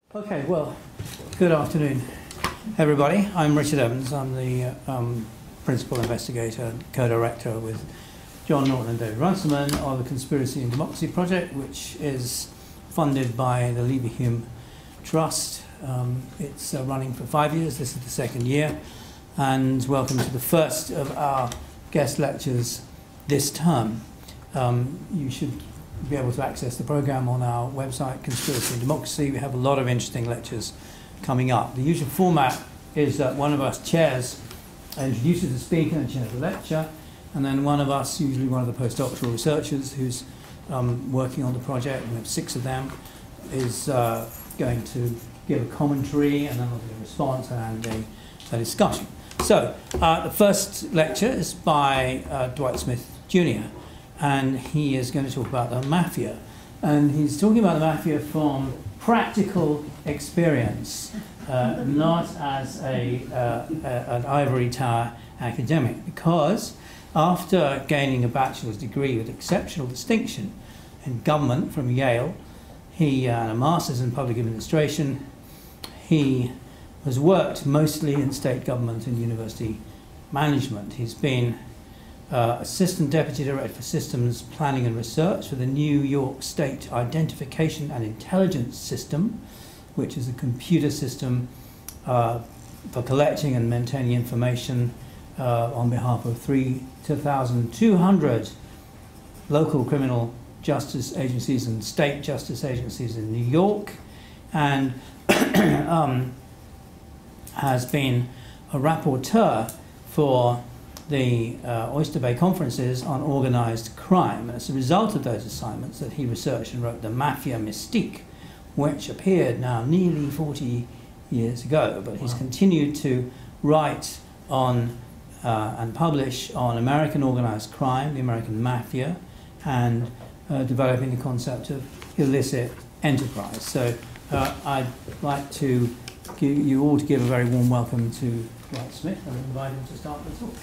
Okay, well, good afternoon, everybody. I'm Richard Evans. I'm the principal investigator and co-director with John Norton and David Runciman of the Conspiracy and Democracy Project, which is funded by the Leverhulme Trust. It's running for 5 years. This is the second year. And welcome to the first of our guest lectures this term. You should be able to access the program on our website, Conspiracy and Democracy. We have a lot of interesting lectures coming up. The usual format is that one of us chairs, introduces the speaker and chairs the lecture, and then one of us, usually one of the postdoctoral researchers who's working on the project, we have 6 of them, is going to give a commentary, and then there'll be a response and a discussion. So the first lecture is by Dwight Smith Jr., and he is going to talk about the mafia. And he's talking about the mafia from practical experience, not as an ivory tower academic, because after gaining a bachelor's degree with exceptional distinction in government from Yale, and a master's in public administration, he has worked mostly in state government and university management. He's been Assistant Deputy Director for Systems Planning and Research for the New York State Identification and Intelligence System, which is a computer system for collecting and maintaining information on behalf of 2,200 local criminal justice agencies and state justice agencies in New York, and has been a rapporteur for the Oyster Bay conferences on organized crime. And as a result of those assignments that he researched and wrote the Mafia Mystique, which appeared now nearly 40 years ago, but he's continued to write on and publish on American organized crime, the American mafia, and developing the concept of illicit enterprise. So I'd like to you all to give a very warm welcome to Dwight Smith and invite him to start the talk.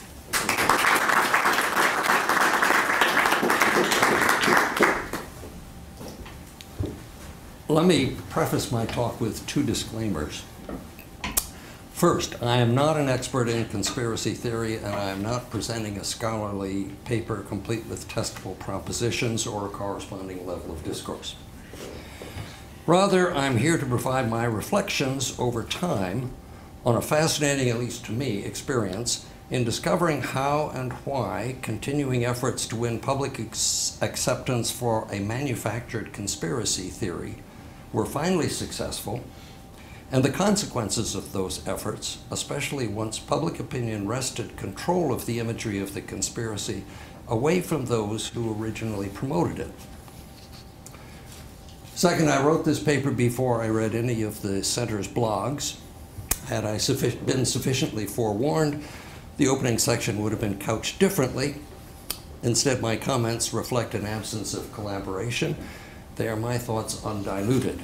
Let me preface my talk with 2 disclaimers. First, I am not an expert in conspiracy theory, and I am not presenting a scholarly paper complete with testable propositions or a corresponding level of discourse. Rather, I'm here to provide my reflections over time on a fascinating, at least to me, experience in discovering how and why continuing efforts to win public acceptance for a manufactured conspiracy theory were finally successful, and the consequences of those efforts, especially once public opinion wrested control of the imagery of the conspiracy away from those who originally promoted it. Second, I wrote this paper before I read any of the center's blogs. Had I been sufficiently forewarned, the opening section would have been couched differently. Instead, my comments reflect an absence of collaboration. They are my thoughts undiluted.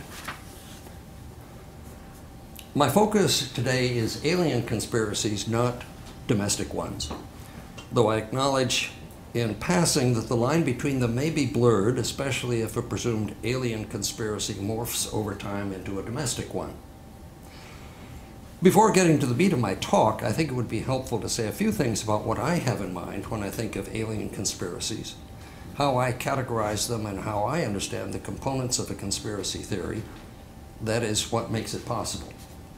My focus today is alien conspiracies, not domestic ones, though I acknowledge in passing that the line between them may be blurred, especially if a presumed alien conspiracy morphs over time into a domestic one. Before getting to the meat of my talk, I think it would be helpful to say a few things about what I have in mind when I think of alien conspiracies, how I categorize them, and how I understand the components of a conspiracy theory. That is what makes it possible.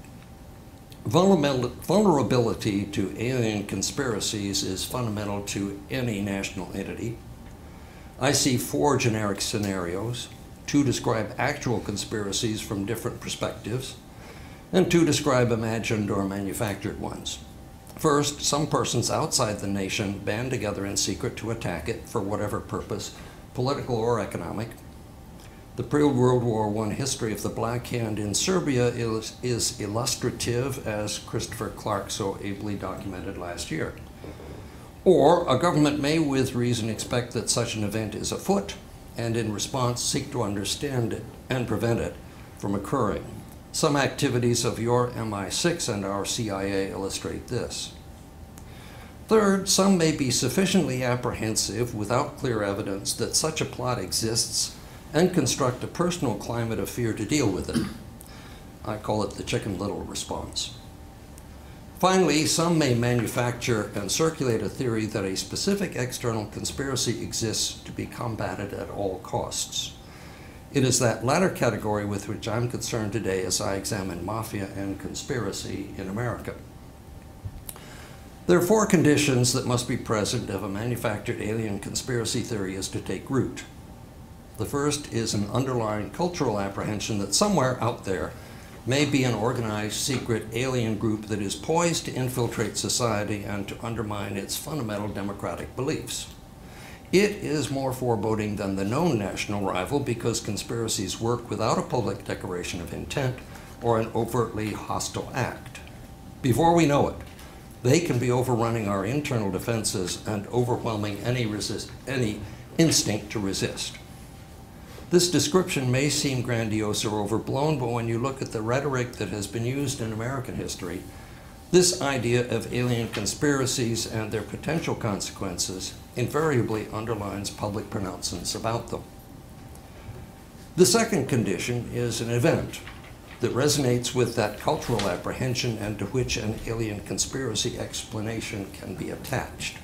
Vulnerability to alien conspiracies is fundamental to any national entity. I see 4 generic scenarios. 2 describe actual conspiracies from different perspectives, and 2 describe imagined or manufactured ones. First, some persons outside the nation band together in secret to attack it for whatever purpose, political or economic. The pre-World War I history of the Black Hand in Serbia is illustrative, as Christopher Clark so ably documented last year. Or a government may with reason expect that such an event is afoot, and in response seek to understand it and prevent it from occurring. Some activities of your MI6 and our CIA illustrate this. Third, some may be sufficiently apprehensive without clear evidence that such a plot exists and construct a personal climate of fear to deal with it. I call it the Chicken Little response. Finally, some may manufacture and circulate a theory that a specific external conspiracy exists to be combated at all costs. It is that latter category with which I'm concerned today as I examine mafia and conspiracy in America. There are 4 conditions that must be present if a manufactured alien conspiracy theory is to take root. The first is an underlying cultural apprehension that somewhere out there may be an organized, secret alien group that is poised to infiltrate society and to undermine its fundamental democratic beliefs. It is more foreboding than the known national rival because conspiracies work without a public declaration of intent or an overtly hostile act. Before we know it, they can be overrunning our internal defenses and overwhelming any instinct to resist. This description may seem grandiose or overblown, but when you look at the rhetoric that has been used in American history, this idea of alien conspiracies and their potential consequences invariably underlines public pronouncements about them. The second condition is an event that resonates with that cultural apprehension and to which an alien conspiracy explanation can be attached.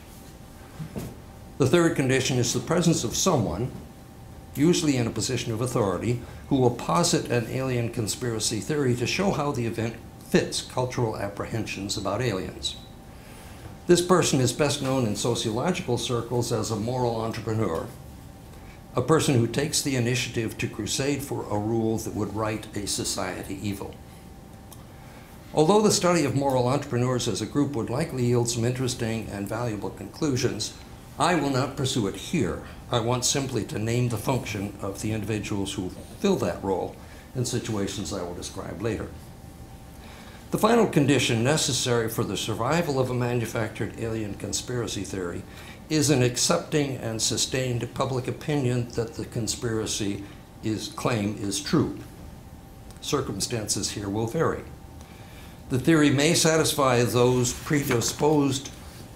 The third condition is the presence of someone, usually in a position of authority, who will posit an alien conspiracy theory to show how the event fits cultural apprehensions about aliens. This person is best known in sociological circles as a moral entrepreneur, a person who takes the initiative to crusade for a rule that would right a society evil. Although the study of moral entrepreneurs as a group would likely yield some interesting and valuable conclusions, I will not pursue it here. I want simply to name the function of the individuals who fill that role in situations I will describe later. The final condition necessary for the survival of a manufactured alien conspiracy theory is an accepting and sustained public opinion that the conspiracy claim is true. Circumstances here will vary. The theory may satisfy those predisposed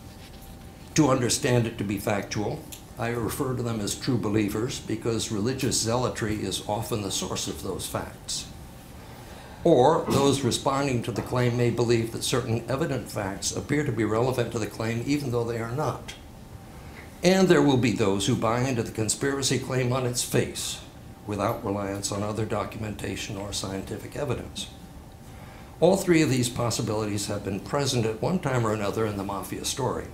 to understand it to be factual. I refer to them as true believers because religious zealotry is often the source of those facts. Or those responding to the claim may believe that certain evident facts appear to be relevant to the claim even though they are not. And there will be those who buy into the conspiracy claim on its face without reliance on other documentation or scientific evidence. All 3 of these possibilities have been present at one time or another in the Mafia story.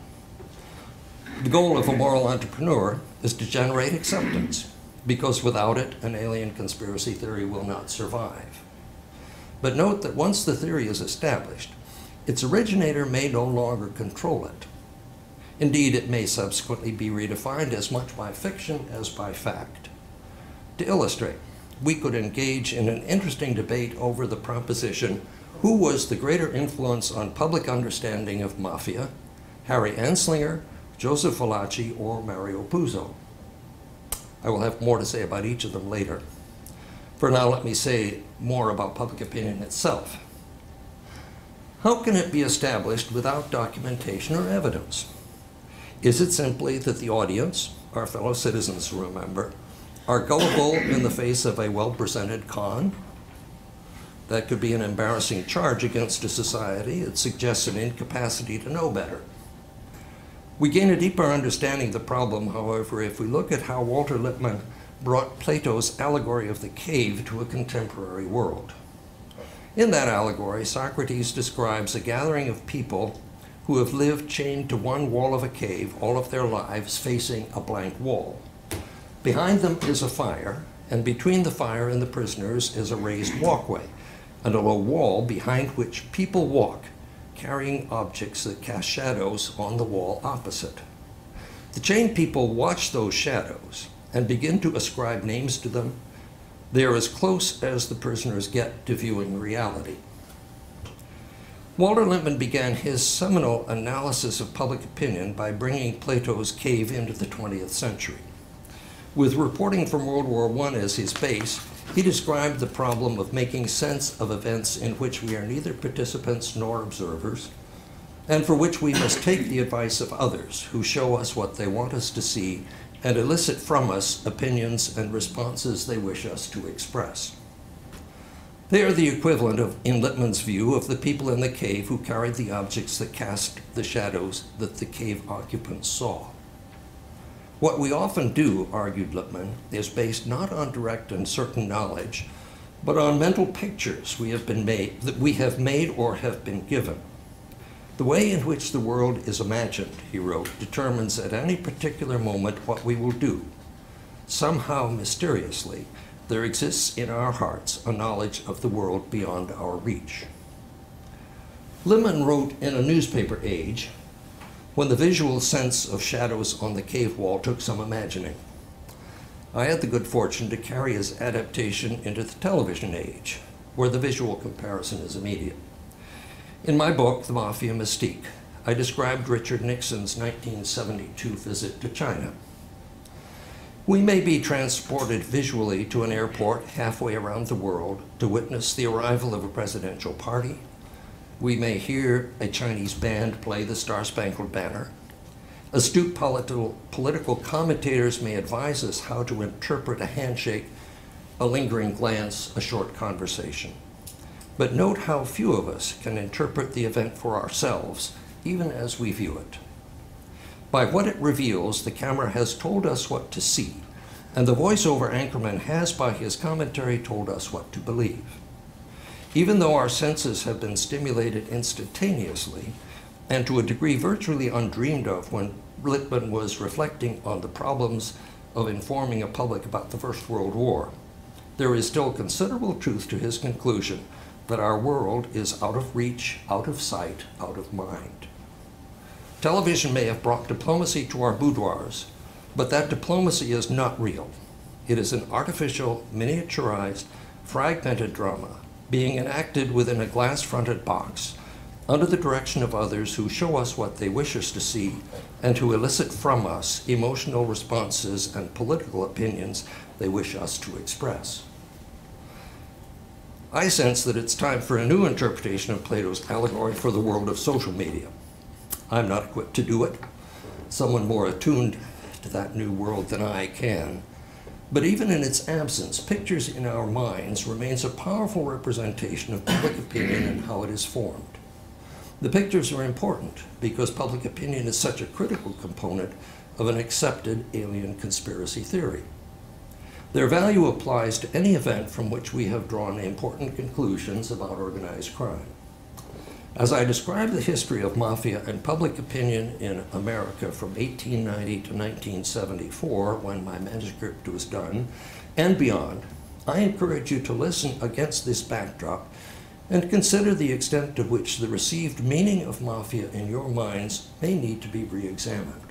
The goal of a moral entrepreneur is to generate acceptance, because without it, an alien conspiracy theory will not survive. But note that once the theory is established, its originator may no longer control it. Indeed, it may subsequently be redefined as much by fiction as by fact. To illustrate, we could engage in an interesting debate over the proposition, who was the greater influence on public understanding of mafia, Harry Anslinger, Joseph Valachi, or Mario Puzo? I will have more to say about each of them later. For now, let me say more about public opinion itself. How can it be established without documentation or evidence? Is it simply that the audience, our fellow citizens, remember, are gullible in the face of a well-presented con? That could be an embarrassing charge against a society. It suggests an incapacity to know better. We gain a deeper understanding of the problem, however, if we look at how Walter Lippmann brought Plato's allegory of the cave to a contemporary world. In that allegory, Socrates describes a gathering of people who have lived chained to one wall of a cave all of their lives, facing a blank wall. Behind them is a fire, and between the fire and the prisoners is a raised walkway, and a low wall behind which people walk, carrying objects that cast shadows on the wall opposite. The chained people watch those shadows and begin to ascribe names to them. They are as close as the prisoners get to viewing reality. Walter Lippmann began his seminal analysis of public opinion by bringing Plato's cave into the 20th century. With reporting from World War I as his base, he described the problem of making sense of events in which we are neither participants nor observers, and for which we must take the advice of others who show us what they want us to see and elicit from us opinions and responses they wish us to express. They are the equivalent of, in Lippmann's view, of the people in the cave who carried the objects that cast the shadows that the cave occupants saw. What we often do, argued Lippmann, is based not on direct and certain knowledge, but on mental pictures that we have made or have been given. The way in which the world is imagined, he wrote, determines at any particular moment what we will do. Somehow, mysteriously, there exists in our hearts a knowledge of the world beyond our reach. Lippmann wrote in a newspaper age, when the visual sense of shadows on the cave wall took some imagining. I had the good fortune to carry his adaptation into the television age, where the visual comparison is immediate. In my book, The Mafia Mystique, I described Richard Nixon's 1972 visit to China. We may be transported visually to an airport halfway around the world to witness the arrival of a presidential party. We may hear a Chinese band play the Star-Spangled Banner. Astute political commentators may advise us how to interpret a handshake, a lingering glance, a short conversation. But note how few of us can interpret the event for ourselves, even as we view it. By what it reveals, the camera has told us what to see, and the voiceover anchorman has, by his commentary, told us what to believe. Even though our senses have been stimulated instantaneously, and to a degree virtually undreamed of when Lippmann was reflecting on the problems of informing a public about the First World War, there is still considerable truth to his conclusion that our world is out of reach, out of sight, out of mind. Television may have brought diplomacy to our boudoirs, but that diplomacy is not real. It is an artificial, miniaturized, fragmented drama being enacted within a glass-fronted box under the direction of others who show us what they wish us to see and who elicit from us emotional responses and political opinions they wish us to express. I sense that it's time for a new interpretation of Plato's allegory for the world of social media. I'm not equipped to do it. Someone more attuned to that new world than I can. But even in its absence, pictures in our minds remains a powerful representation of public opinion and how it is formed. The pictures are important because public opinion is such a critical component of an accepted alien conspiracy theory. Their value applies to any event from which we have drawn important conclusions about organized crime. As I describe the history of mafia and public opinion in America from 1890 to 1974, when my manuscript was done, and beyond, I encourage you to listen against this backdrop and consider the extent to which the received meaning of mafia in your minds may need to be re-examined.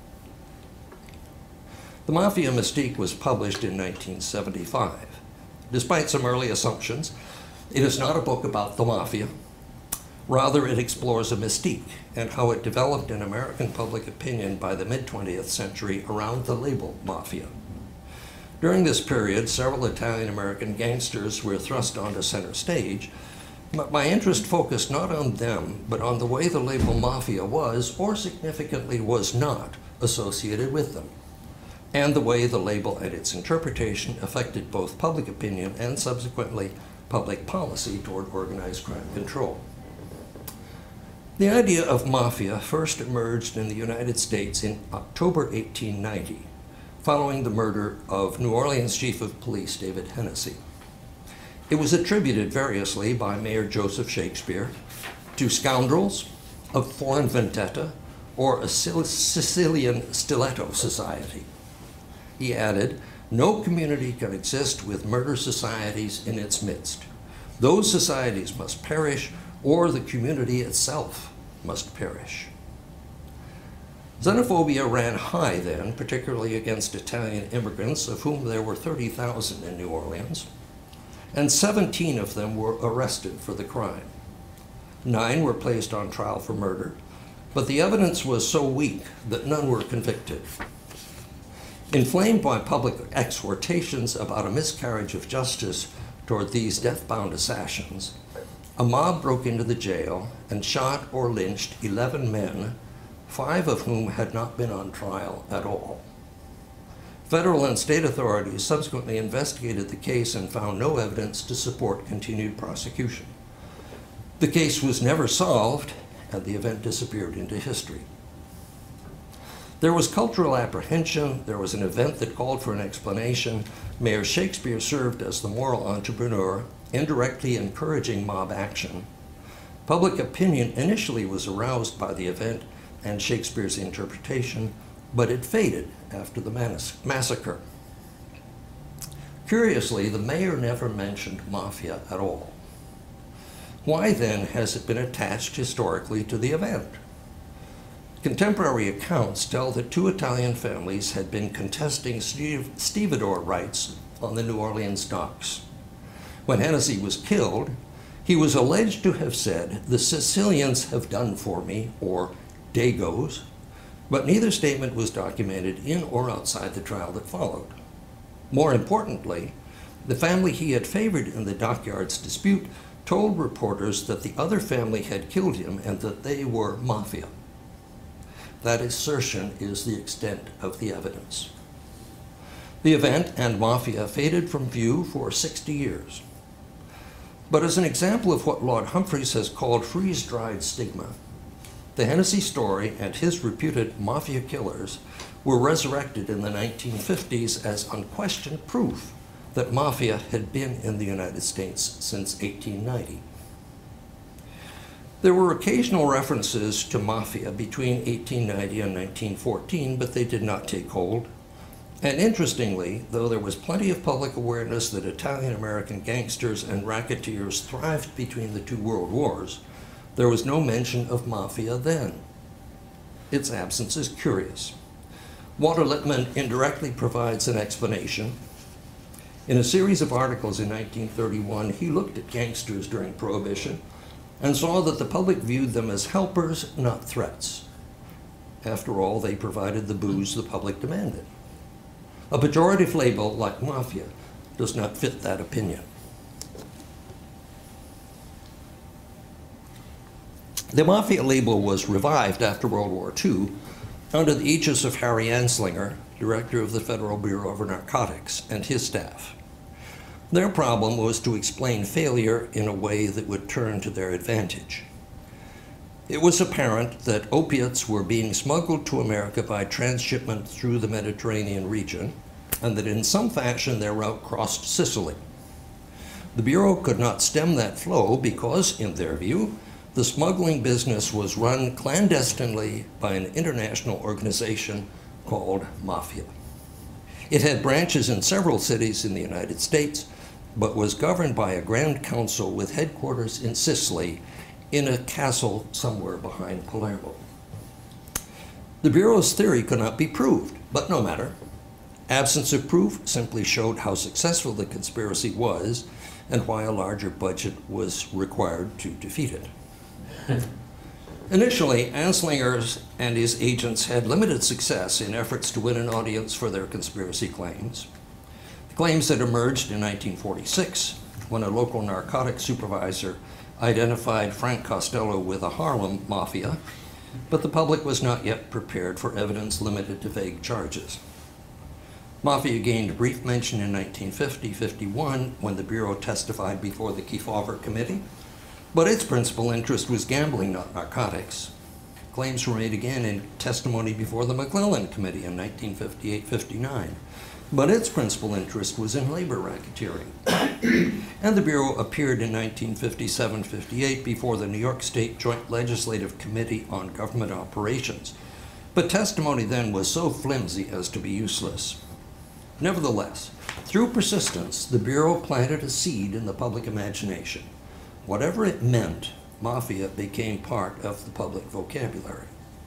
The Mafia Mystique was published in 1975. Despite some early assumptions, it is not a book about the mafia. Rather, it explores a mystique and how it developed in American public opinion by the mid-20th century around the label mafia. During this period, several Italian-American gangsters were thrust onto center stage, but my interest focused not on them, but on the way the label mafia was, or significantly was not, associated with them, and the way the label and its interpretation affected both public opinion and subsequently public policy toward organized crime control. The idea of mafia first emerged in the United States in October 1890, following the murder of New Orleans Chief of Police David Hennessy. It was attributed variously by Mayor Joseph Shakespeare to scoundrels, a foreign vendetta, or a Sicilian stiletto society. He added, "No community can exist with murder societies in its midst. Those societies must perish, or the community itself must perish." Xenophobia ran high then, particularly against Italian immigrants, of whom there were 30,000 in New Orleans, and 17 of them were arrested for the crime. 9 were placed on trial for murder, but the evidence was so weak that none were convicted. Inflamed by public exhortations about a miscarriage of justice toward these death-bound assassins, a mob broke into the jail and shot or lynched 11 men, 5 of whom had not been on trial at all. Federal and state authorities subsequently investigated the case and found no evidence to support continued prosecution. The case was never solved, and the event disappeared into history. There was cultural apprehension. There was an event that called for an explanation. Mayor Shakespeare served as the moral entrepreneur, indirectly encouraging mob action. Public opinion initially was aroused by the event and Shakespeare's interpretation, but it faded after the massacre. Curiously, the mayor never mentioned mafia at all. Why then has it been attached historically to the event? Contemporary accounts tell that two Italian families had been contesting stevedore rights on the New Orleans docks. When Hennessy was killed, he was alleged to have said, "The Sicilians have done for me," or "Dagos," but neither statement was documented in or outside the trial that followed. More importantly, the family he had favored in the dockyards dispute told reporters that the other family had killed him and that they were mafia. That assertion is the extent of the evidence. The event and mafia faded from view for 60 years. But as an example of what Lord Humphreys has called freeze-dried stigma, the Hennessy story and his reputed mafia killers were resurrected in the 1950s as unquestioned proof that mafia had been in the United States since 1890. There were occasional references to mafia between 1890 and 1914, but they did not take hold. And interestingly, though there was plenty of public awareness that Italian-American gangsters and racketeers thrived between the two world wars, there was no mention of mafia then. Its absence is curious. Walter Lippmann indirectly provides an explanation. In a series of articles in 1931, he looked at gangsters during Prohibition and saw that the public viewed them as helpers, not threats. After all, they provided the booze the public demanded. A pejorative label like mafia does not fit that opinion. The mafia label was revived after World War II under the aegis of Harry Anslinger, director of the Federal Bureau of Narcotics, and his staff. Their problem was to explain failure in a way that would turn to their advantage. It was apparent that opiates were being smuggled to America by transshipment through the Mediterranean region, and that in some fashion their route crossed Sicily. The Bureau could not stem that flow because, in their view, the smuggling business was run clandestinely by an international organization called Mafia. It had branches in several cities in the United States, but was governed by a Grand Council with headquarters in Sicily in a castle somewhere behind Palermo. The Bureau's theory could not be proved, but no matter. Absence of proof simply showed how successful the conspiracy was and why a larger budget was required to defeat it. Initially, Anslinger and his agents had limited success in efforts to win an audience for their conspiracy claims. The claims had emerged in 1946 when a local narcotics supervisor identified Frank Costello with a Harlem mafia, but the public was not yet prepared for evidence limited to vague charges. Mafia gained brief mention in 1950-51 when the Bureau testified before the Kefauver Committee, but its principal interest was gambling, not narcotics. Claims were made again in testimony before the McClellan Committee in 1958-59, but its principal interest was in labor racketeering. And the Bureau appeared in 1957-58 before the New York State Joint Legislative Committee on Government Operations, but testimony then was so flimsy as to be useless. Nevertheless, through persistence, the Bureau planted a seed in the public imagination. Whatever it meant, mafia became part of the public vocabulary.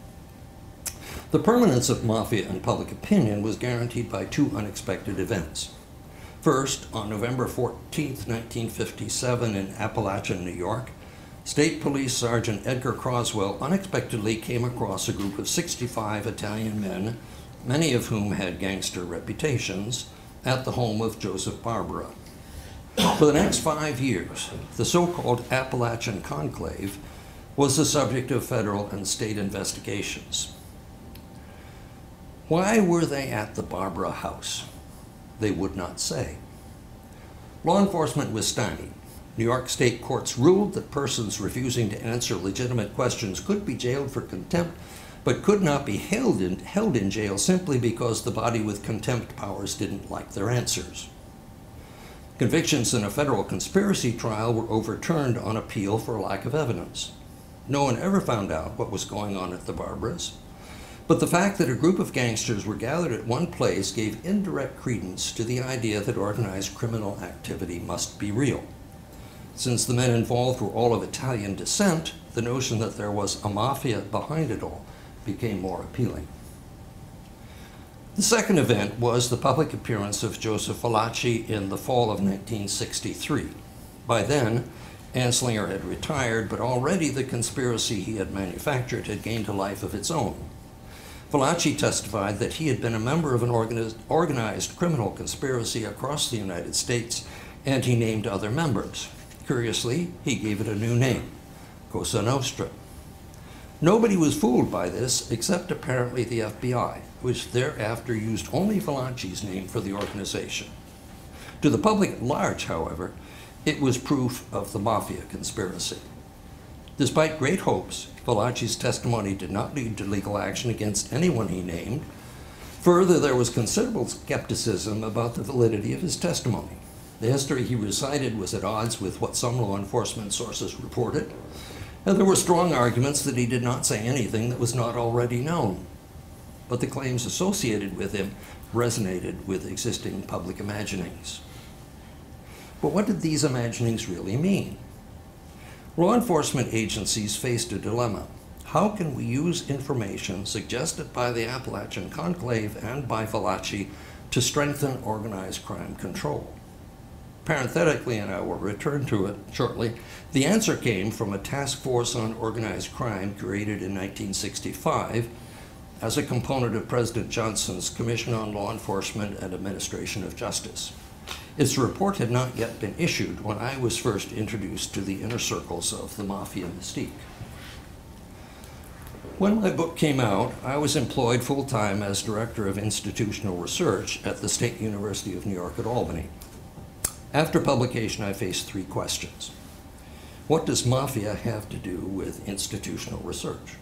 The permanence of mafia in public opinion was guaranteed by two unexpected events. First, on November 14, 1957, in Appalachian, New York, State Police Sergeant Edgar Croswell unexpectedly came across a group of 65 Italian men, many of whom had gangster reputations, at the home of Joseph Barbara. For the next 5 years, the so-called Appalachian Conclave was the subject of federal and state investigations. Why were they at the Barbara house? They would not say. Law enforcement was stymied. New York state courts ruled that persons refusing to answer legitimate questions could be jailed for contempt, but could not be held in jail simply because the body with contempt powers didn't like their answers. Convictions in a federal conspiracy trial were overturned on appeal for lack of evidence. No one ever found out what was going on at the Barbaras, but the fact that a group of gangsters were gathered at one place gave indirect credence to the idea that organized criminal activity must be real. Since the men involved were all of Italian descent, the notion that there was a mafia behind it all became more appealing. The second event was the public appearance of Joseph Valachi in the fall of 1963. By then, Anslinger had retired, but already the conspiracy he had manufactured had gained a life of its own. Valachi testified that he had been a member of an organized criminal conspiracy across the United States, and he named other members. Curiously, he gave it a new name, Cosa Nostra. Nobody was fooled by this except apparently the FBI, which thereafter used only Valachi's name for the organization. To the public at large, however, it was proof of the Mafia conspiracy. Despite great hopes, Valachi's testimony did not lead to legal action against anyone he named. Further, there was considerable skepticism about the validity of his testimony. The history he recited was at odds with what some law enforcement sources reported, and there were strong arguments that he did not say anything that was not already known. But the claims associated with him resonated with existing public imaginings. But what did these imaginings really mean? Law enforcement agencies faced a dilemma. How can we use information suggested by the Appalachian Conclave and by Valachi to strengthen organized crime control? Parenthetically, and I will return to it shortly, the answer came from a task force on organized crime created in 1965 as a component of President Johnson's Commission on Law Enforcement and Administration of Justice. Its report had not yet been issued when I was first introduced to the inner circles of the Mafia Mystique. When my book came out, I was employed full-time as Director of Institutional Research at the State University of New York at Albany. After publication, I faced three questions. What does Mafia have to do with institutional research?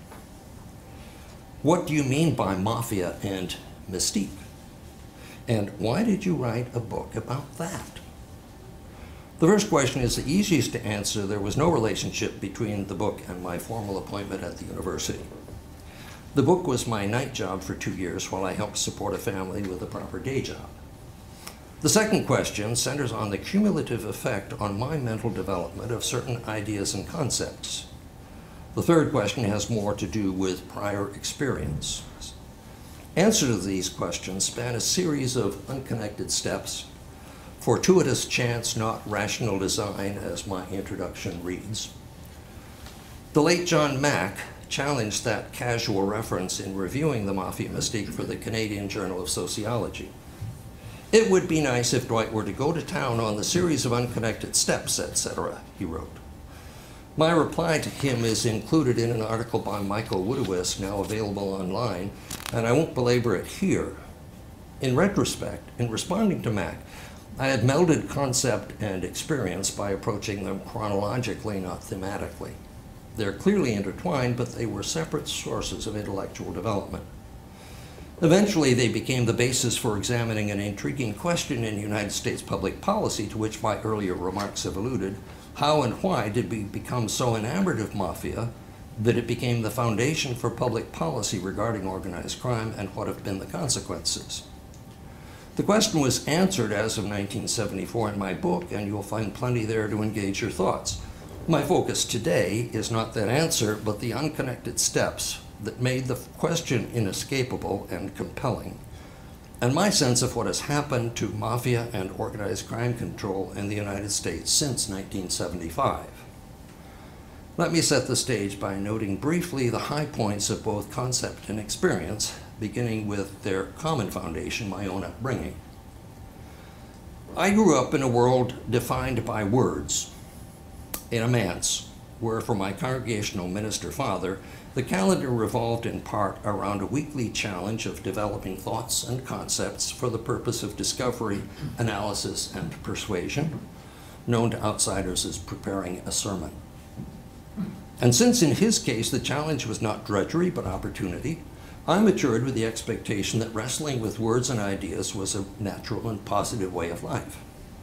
What do you mean by Mafia and Mystique? And why did you write a book about that? The first question is the easiest to answer. There was no relationship between the book and my formal appointment at the university. The book was my night job for 2 years while I helped support a family with a proper day job. The second question centers on the cumulative effect on my mental development of certain ideas and concepts. The third question has more to do with prior experience. Answers to these questions span a series of unconnected steps, fortuitous chance, not rational design, as my introduction reads. The late John Mack challenged that casual reference in reviewing the Mafia Mystique for the Canadian Journal of Sociology. It would be nice if Dwight were to go to town on the series of unconnected steps, etc., he wrote. My reply to him is included in an article by Michael Woodowis, now available online, and I won't belabor it here. In retrospect, in responding to Mack, I had melded concept and experience by approaching them chronologically, not thematically. They're clearly intertwined, but they were separate sources of intellectual development. Eventually, they became the basis for examining an intriguing question in United States public policy to which my earlier remarks have alluded. How and why did we become so enamored of Mafia that it became the foundation for public policy regarding organized crime, and what have been the consequences? The question was answered as of 1974 in my book, and you'll find plenty there to engage your thoughts. My focus today is not that answer, but the unconnected steps that made the question inescapable and compelling, and my sense of what has happened to Mafia and organized crime control in the United States since 1975. Let me set the stage by noting briefly the high points of both concept and experience, beginning with their common foundation, my own upbringing. I grew up in a world defined by words, in a manse, where for my congregational minister father, The calendar revolved in part around a weekly challenge of developing thoughts and concepts for the purpose of discovery, analysis, and persuasion, known to outsiders as preparing a sermon. And since in his case the challenge was not drudgery but opportunity, I matured with the expectation that wrestling with words and ideas was a natural and positive way of life.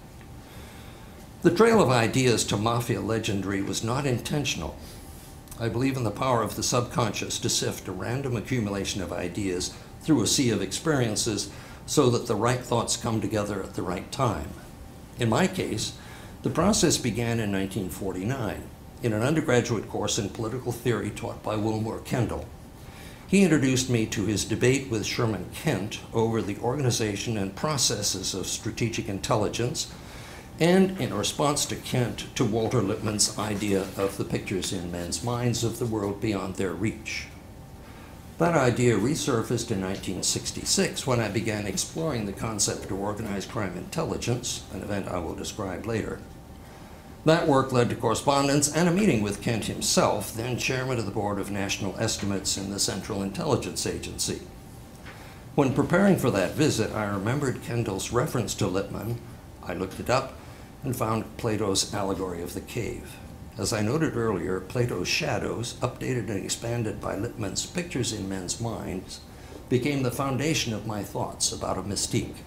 The trail of ideas to Mafia legendary was not intentional. I believe in the power of the subconscious to sift a random accumulation of ideas through a sea of experiences so that the right thoughts come together at the right time. In my case, the process began in 1949 in an undergraduate course in political theory taught by Wilmer Kendall. He introduced me to his debate with Sherman Kent over the organization and processes of strategic intelligence, and in response to Kent, to Walter Lippmann's idea of the pictures in men's minds of the world beyond their reach. That idea resurfaced in 1966 when I began exploring the concept of organized crime intelligence, an event I will describe later. That work led to correspondence and a meeting with Kent himself, then chairman of the Board of National Estimates in the Central Intelligence Agency. When preparing for that visit, I remembered Kendall's reference to Lippmann. I looked it up and found Plato's allegory of the cave. As I noted earlier, Plato's shadows, updated and expanded by Lippmann's pictures in men's minds, became the foundation of my thoughts about a mystique.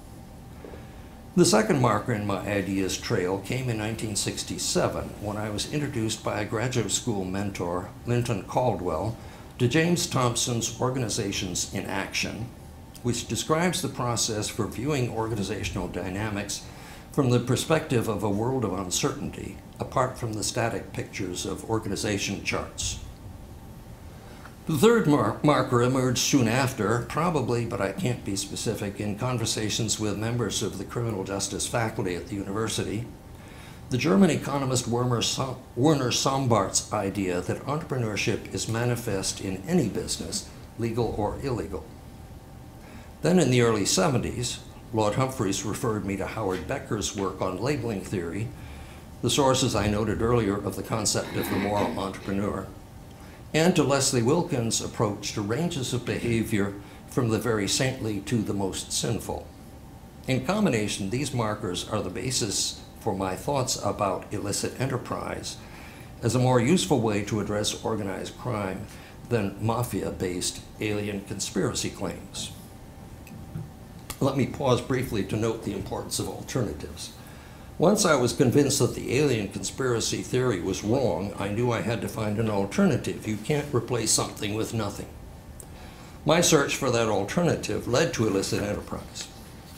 The second marker in my ideas trail came in 1967 when I was introduced by a graduate school mentor, Linton Caldwell, to James Thompson's Organizations in Action, which describes the process for viewing organizational dynamics from the perspective of a world of uncertainty, apart from the static pictures of organization charts. The third marker emerged soon after, probably, but I can't be specific, in conversations with members of the criminal justice faculty at the university. The German economist Werner Sombart's idea that entrepreneurship is manifest in any business, legal or illegal. Then in the early 70s, Lord Humphreys referred me to Howard Becker's work on labeling theory, the sources I noted earlier of the concept of the moral entrepreneur, and to Leslie Wilkins' approach to ranges of behavior from the very saintly to the most sinful. In combination, these markers are the basis for my thoughts about illicit enterprise as a more useful way to address organized crime than mafia-based alien conspiracy claims. Let me pause briefly to note the importance of alternatives. Once I was convinced that the alien conspiracy theory was wrong, I knew I had to find an alternative. You can't replace something with nothing. My search for that alternative led to illicit enterprise.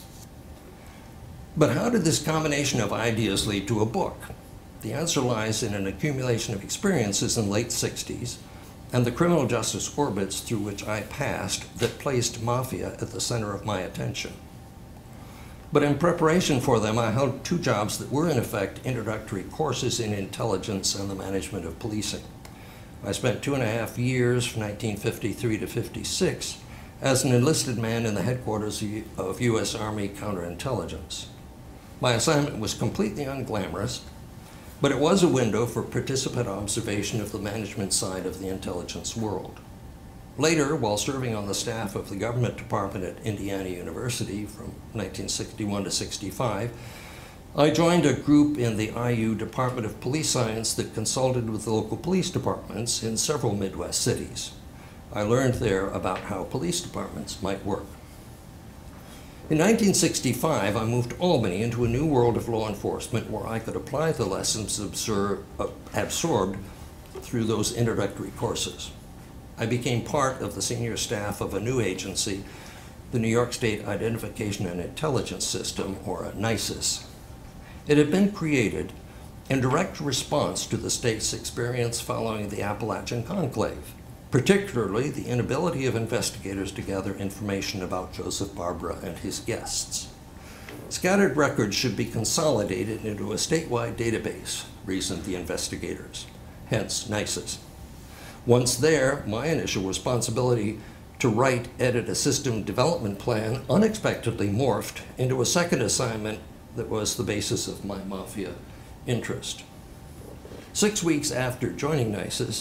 But how did this combination of ideas lead to a book? The answer lies in an accumulation of experiences in the late 60s and the criminal justice orbits through which I passed that placed mafia at the center of my attention. But in preparation for them, I held two jobs that were in effect introductory courses in intelligence and the management of policing. I spent 2.5 years, from 1953 to 56, as an enlisted man in the headquarters of U.S. Army counterintelligence. My assignment was completely unglamorous, but it was a window for participant observation of the management side of the intelligence world. Later, while serving on the staff of the government department at Indiana University from 1961 to 65, I joined a group in the IU Department of Police Science that consulted with the local police departments in several Midwest cities. I learned there about how police departments might work. In 1965, I moved to Albany into a new world of law enforcement where I could apply the lessons absorbed through those introductory courses. I became part of the senior staff of a new agency, the New York State Identification and Intelligence System, or NISIS. It had been created in direct response to the state's experience following the Appalachian Conclave, particularly the inability of investigators to gather information about Joseph Barbara and his guests. Scattered records should be consolidated into a statewide database, reasoned the investigators, hence NISIS. Once there, my initial responsibility to write, edit a system development plan unexpectedly morphed into a second assignment that was the basis of my mafia interest. 6 weeks after joining NISIS,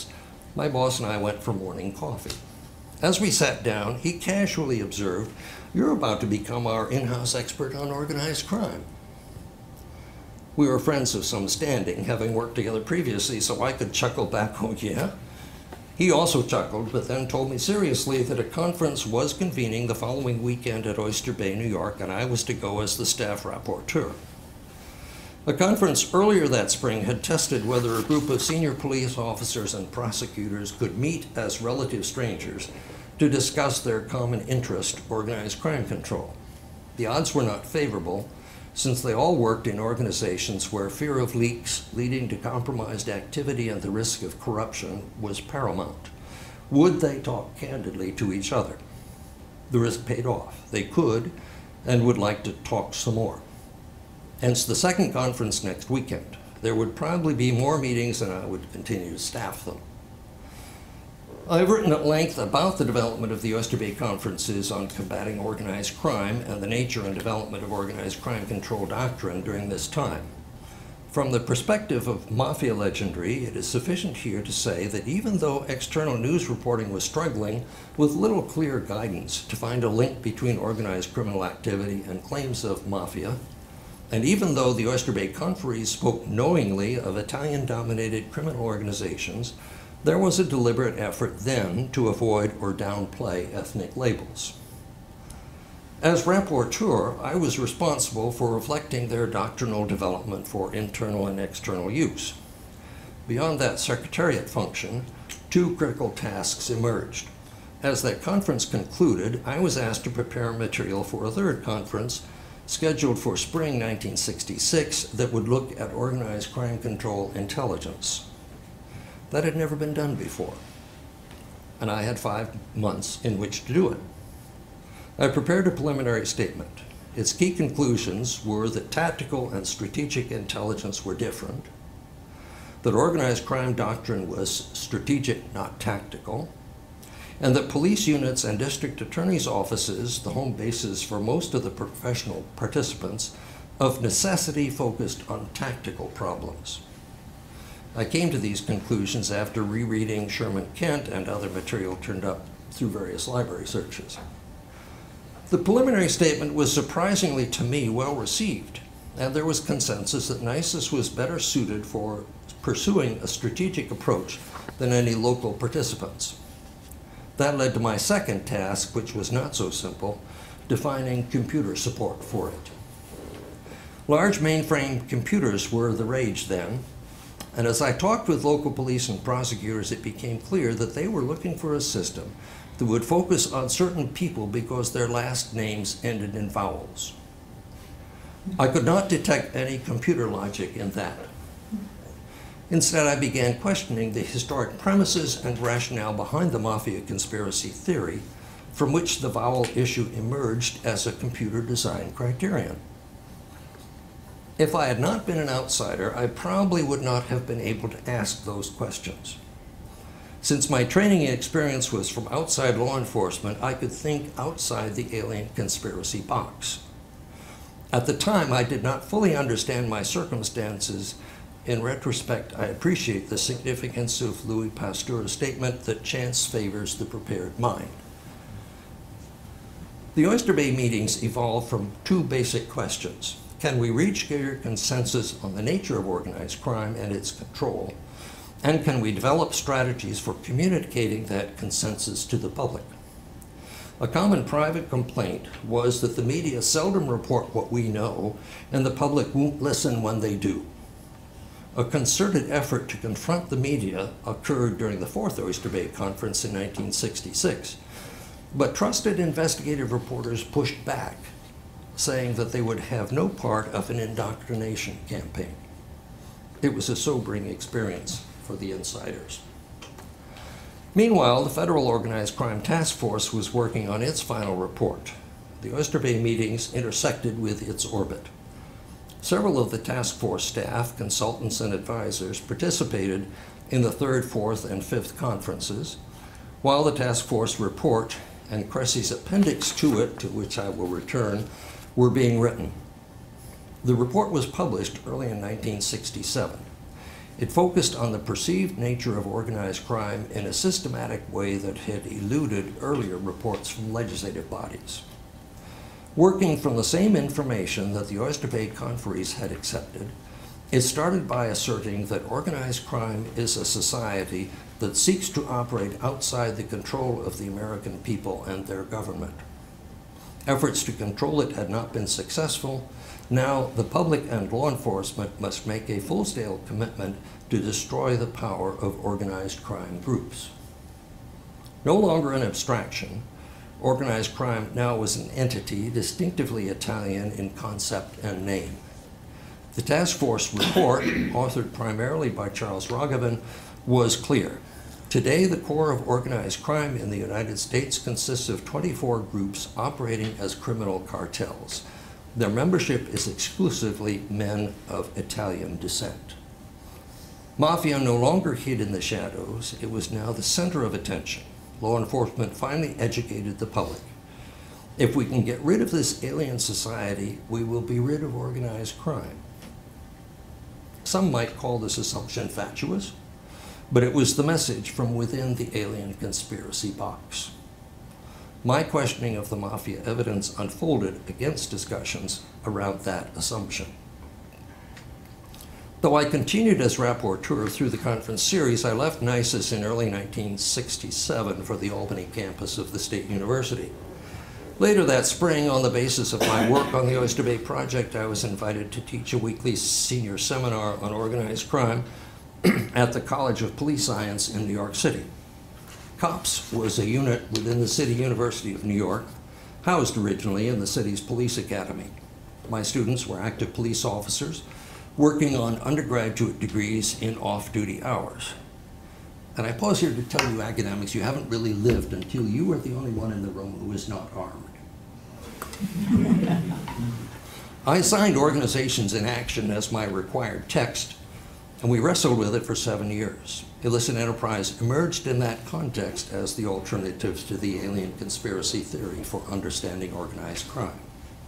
My boss and I went for morning coffee. As we sat down, he casually observed, "You're about to become our in-house expert on organized crime." We were friends of some standing, having worked together previously, so I could chuckle back, "Oh yeah?" He also chuckled, but then told me seriously that a conference was convening the following weekend at Oyster Bay, New York, and I was to go as the staff rapporteur. A conference earlier that spring had tested whether a group of senior police officers and prosecutors could meet as relative strangers to discuss their common interest, organized crime control. The odds were not favorable, since they all worked in organizations where fear of leaks leading to compromised activity and the risk of corruption was paramount. Would they talk candidly to each other? The risk paid off. They could and would like to talk some more. Hence the second conference next weekend. There would probably be more meetings and I would continue to staff them. I've written at length about the development of the Oyster Bay conferences on combating organized crime and the nature and development of organized crime control doctrine during this time. From the perspective of mafia legendary, it is sufficient here to say that even though external news reporting was struggling with little clear guidance to find a link between organized criminal activity and claims of mafia, and even though the Oyster Bay conferees spoke knowingly of Italian-dominated criminal organizations, there was a deliberate effort then to avoid or downplay ethnic labels. As rapporteur, I was responsible for reflecting their doctrinal development for internal and external use. Beyond that secretariat function, two critical tasks emerged. As that conference concluded, I was asked to prepare material for a third conference scheduled for spring 1966 that would look at organized crime control intelligence. That had never been done before, and I had 5 months in which to do it. I prepared a preliminary statement. Its key conclusions were that tactical and strategic intelligence were different, that organized crime doctrine was strategic, not tactical, and that police units and district attorneys' offices, the home bases for most of the professional participants, of necessity focused on tactical problems. I came to these conclusions after rereading Sherman Kent and other material turned up through various library searches. The preliminary statement was surprisingly, to me, well received, and there was consensus that NISIS was better suited for pursuing a strategic approach than any local participants. That led to my second task, which was not so simple, defining computer support for it. Large mainframe computers were the rage then, and as I talked with local police and prosecutors, it became clear that they were looking for a system that would focus on certain people because their last names ended in vowels. I could not detect any computer logic in that. Instead, I began questioning the historic premises and rationale behind the mafia conspiracy theory, from which the vowel issue emerged as a computer design criterion. If I had not been an outsider, I probably would not have been able to ask those questions. Since my training and experience was from outside law enforcement, I could think outside the alien conspiracy box. At the time, I did not fully understand my circumstances. In retrospect, I appreciate the significance of Louis Pasteur's statement that chance favors the prepared mind. The Oyster Bay meetings evolved from two basic questions. Can we reach greater consensus on the nature of organized crime and its control? And can we develop strategies for communicating that consensus to the public? A common private complaint was that the media seldom report what we know, and the public won't listen when they do. A concerted effort to confront the media occurred during the fourth Oyster Bay Conference in 1966, but trusted investigative reporters pushed back, saying that they would have no part of an indoctrination campaign. It was a sobering experience for the insiders. Meanwhile, the Federal Organized Crime Task Force was working on its final report. The Oyster Bay meetings intersected with its orbit. Several of the task force staff, consultants, and advisors participated in the third, fourth, and fifth conferences, while the task force report and Cressy's appendix to it, to which I will return, were being written. The report was published early in 1967. It focused on the perceived nature of organized crime in a systematic way that had eluded earlier reports from legislative bodies. Working from the same information that the Oyster Bay conferees had accepted, it started by asserting that organized crime is a society that seeks to operate outside the control of the American people and their government. Efforts to control it had not been successful. Now, the public and law enforcement must make a full-scale commitment to destroy the power of organized crime groups. No longer an abstraction, organized crime now was an entity distinctively Italian in concept and name. The task force report, authored primarily by Charles Roggevin, was clear. Today, the core of organized crime in the United States consists of 24 groups operating as criminal cartels. Their membership is exclusively men of Italian descent. Mafia no longer hid in the shadows. It was now the center of attention. Law enforcement finally educated the public. If we can get rid of this alien society, we will be rid of organized crime. Some might call this assumption fatuous, but it was the message from within the alien conspiracy box. My questioning of the Mafia evidence unfolded against discussions around that assumption. Though I continued as rapporteur through the conference series, I left NISIS in early 1967 for the Albany campus of the State University. Later that spring, on the basis of my work on the Oyster Bay Project, I was invited to teach a weekly senior seminar on organized crime at the College of Police Science in New York City. COPS was a unit within the City University of New York, housed originally in the city's police academy. My students were active police officers working on undergraduate degrees in off-duty hours. And I pause here to tell you academics, you haven't really lived until you are the only one in the room who is not armed. I assigned Organizations in Action as my required text, and we wrestled with it for 7 years. Illicit enterprise emerged in that context as the alternative to the alien conspiracy theory for understanding organized crime.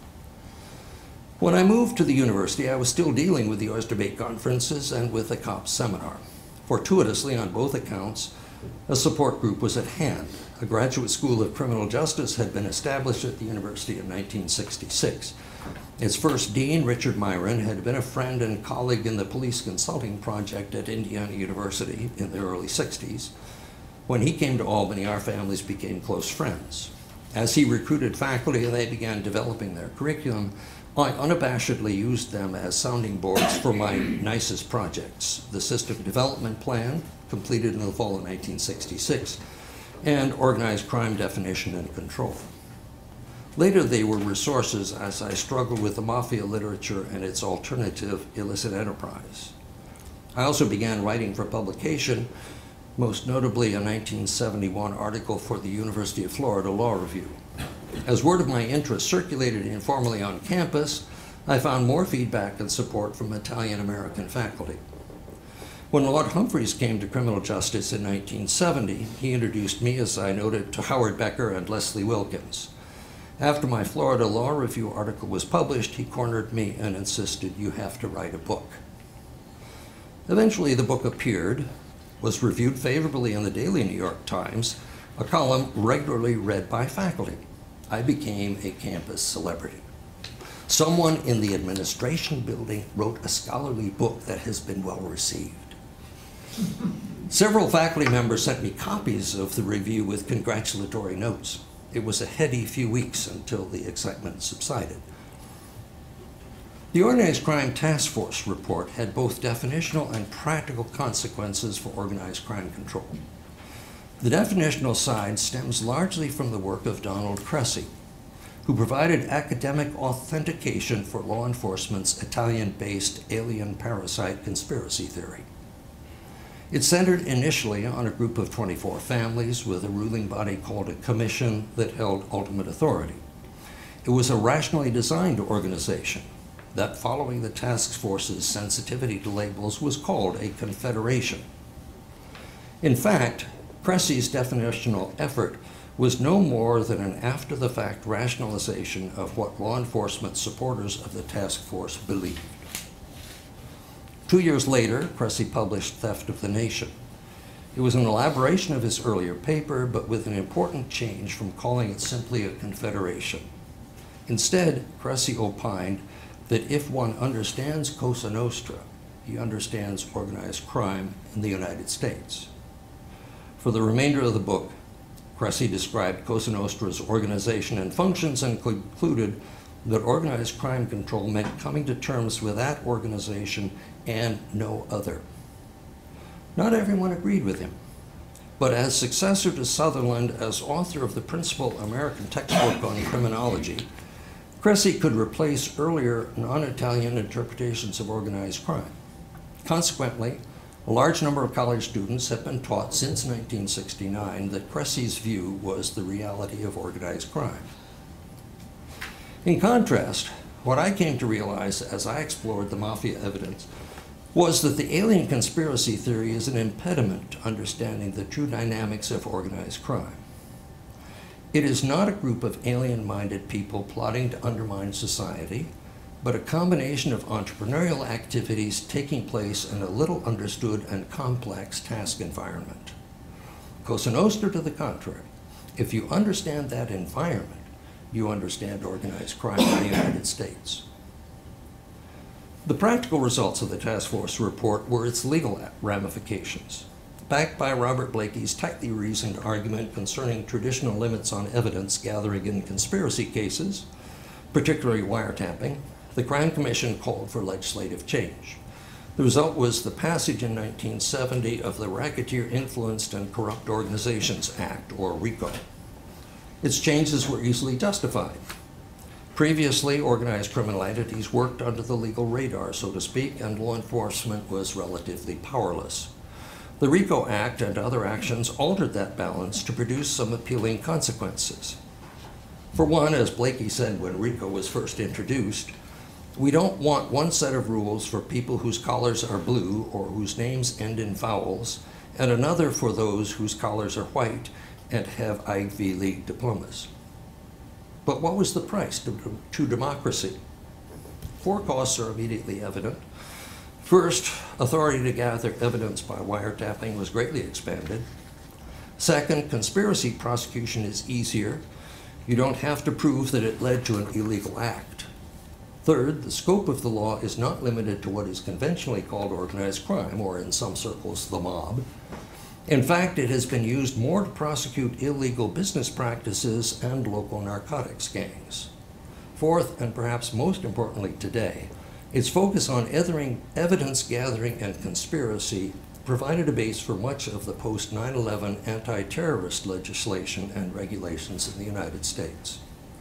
When I moved to the university, I was still dealing with the Oyster Bay conferences and with the COPS seminar. Fortuitously, on both accounts, a support group was at hand. A graduate school of criminal justice had been established at the university in 1966. Its first dean, Richard Myron, had been a friend and colleague in the police consulting project at Indiana University in the early 60s. When he came to Albany, our families became close friends. As he recruited faculty and they began developing their curriculum, I unabashedly used them as sounding boards for my NISIS projects, the System Development Plan, completed in the fall of 1966, and Organized Crime Definition and Control. Later, they were resources as I struggled with the Mafia literature and its alternative, illicit enterprise. I also began writing for publication, most notably a 1971 article for the University of Florida Law Review. As word of my interest circulated informally on campus, I found more feedback and support from Italian-American faculty. When Lord Humphreys came to criminal justice in 1970, he introduced me, as I noted, to Howard Becker and Leslie Wilkins. After my Florida Law Review article was published, he cornered me and insisted, "You have to write a book." Eventually, the book appeared, was reviewed favorably in the Daily New York Times, a column regularly read by faculty. I became a campus celebrity. Someone in the administration building wrote a scholarly book that has been well received. Several faculty members sent me copies of the review with congratulatory notes. It was a heady few weeks until the excitement subsided. The Organized Crime Task Force report had both definitional and practical consequences for organized crime control. The definitional side stems largely from the work of Donald Cressy, who provided academic authentication for law enforcement's Italian-based alien parasite conspiracy theory. It centered initially on a group of 24 families with a ruling body called a commission that held ultimate authority. It was a rationally designed organization that, following the task force's sensitivity to labels, was called a confederation. In fact, Cressy's definitional effort was no more than an after-the-fact rationalization of what law enforcement supporters of the task force believed. 2 years later, Cressy published Theft of the Nation. It was an elaboration of his earlier paper, but with an important change from calling it simply a confederation. Instead, Cressy opined that if one understands Cosa Nostra, he understands organized crime in the United States. For the remainder of the book, Cressy described Cosa Nostra's organization and functions and concluded that organized crime control meant coming to terms with that organization and no other. Not everyone agreed with him, but as successor to Sutherland as author of the principal American textbook on criminology, Cressy could replace earlier non-Italian interpretations of organized crime. Consequently, a large number of college students have been taught since 1969 that Cressy's view was the reality of organized crime. In contrast, what I came to realize as I explored the Mafia evidence was that the alien conspiracy theory is an impediment to understanding the true dynamics of organized crime. It is not a group of alien-minded people plotting to undermine society, but a combination of entrepreneurial activities taking place in a little understood and complex task environment. Cosa Nostra, to the contrary, if you understand that environment, you understand organized crime in the United States. The practical results of the task force report were its legal ramifications. Backed by Robert Blakey's tightly reasoned argument concerning traditional limits on evidence gathering in conspiracy cases, particularly wiretapping, the Crime Commission called for legislative change. The result was the passage in 1970 of the Racketeer Influenced and Corrupt Organizations Act, or RICO. Its changes were easily justified. Previously, organized criminal entities worked under the legal radar, so to speak, and law enforcement was relatively powerless. The RICO Act and other actions altered that balance to produce some appealing consequences. For one, as Blakey said when RICO was first introduced, we don't want one set of rules for people whose collars are blue or whose names end in vowels, and another for those whose collars are white and have Ivy League diplomas. But what was the price to democracy? 4 costs are immediately evident. First, authority to gather evidence by wiretapping was greatly expanded. Second, conspiracy prosecution is easier. You don't have to prove that it led to an illegal act. Third, the scope of the law is not limited to what is conventionally called organized crime, or in some circles, the mob. In fact, it has been used more to prosecute illegal business practices and local narcotics gangs. Fourth, and perhaps most importantly today, its focus on evidence gathering and conspiracy provided a base for much of the post-9/11 anti-terrorist legislation and regulations in the United States.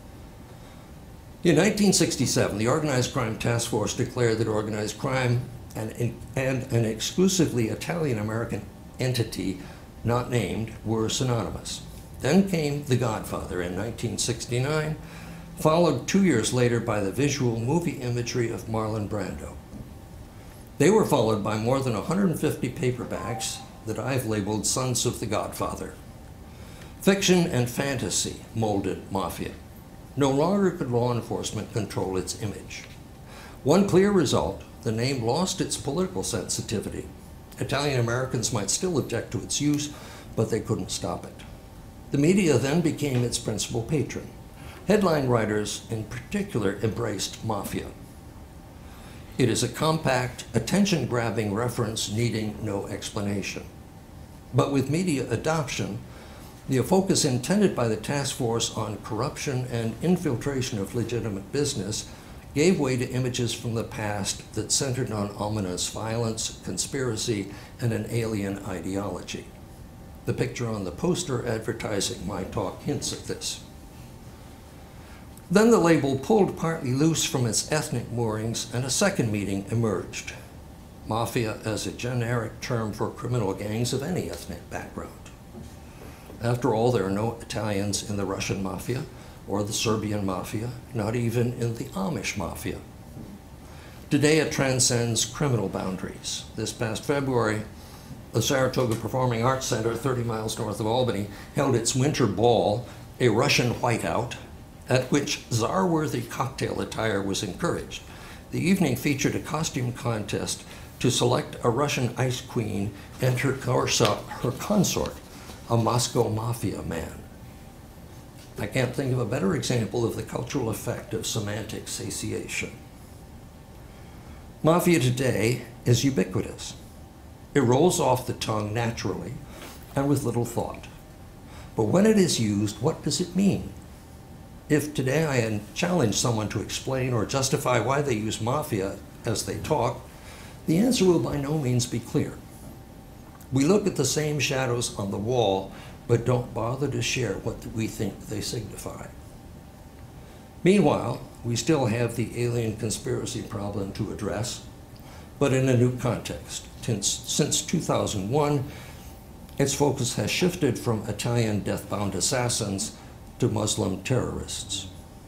In 1967, the Organized Crime Task Force declared that organized crime and an exclusively Italian-American entity not named were synonymous. Then came The Godfather in 1969, followed 2 years later by the visual movie imagery of Marlon Brando. They were followed by more than 150 paperbacks that I've labeled Sons of the Godfather. Fiction and fantasy molded Mafia. No longer could law enforcement control its image. One clear result, the name lost its political sensitivity. Italian Americans might still object to its use, but they couldn't stop it. The media then became its principal patron. Headline writers, in particular, embraced Mafia. It is a compact, attention-grabbing reference needing no explanation. But with media adoption, the focus intended by the task force on corruption and infiltration of legitimate business gave way to images from the past that centered on ominous violence, conspiracy, and an alien ideology. The picture on the poster advertising my talk hints at this. Then the label pulled partly loose from its ethnic moorings, and a second meaning emerged. Mafia as a generic term for criminal gangs of any ethnic background. After all, there are no Italians in the Russian Mafia, or the Serbian Mafia, not even in the Amish Mafia. Today it transcends criminal boundaries. This past February, the Saratoga Performing Arts Center, 30 miles north of Albany, held its winter ball, a Russian whiteout, at which czar-worthy cocktail attire was encouraged. The evening featured a costume contest to select a Russian ice queen and her consort, a Moscow Mafia man. I can't think of a better example of the cultural effect of semantic satiation. Mafia today is ubiquitous. It rolls off the tongue naturally and with little thought. But when it is used, what does it mean? If today I challenge someone to explain or justify why they use mafia as they talk, the answer will by no means be clear. We look at the same shadows on the wall, but don't bother to share what we think they signify. Meanwhile, we still have the alien conspiracy problem to address, but in a new context. Since 2001, its focus has shifted from Italian death-bound assassins to Muslim terrorists.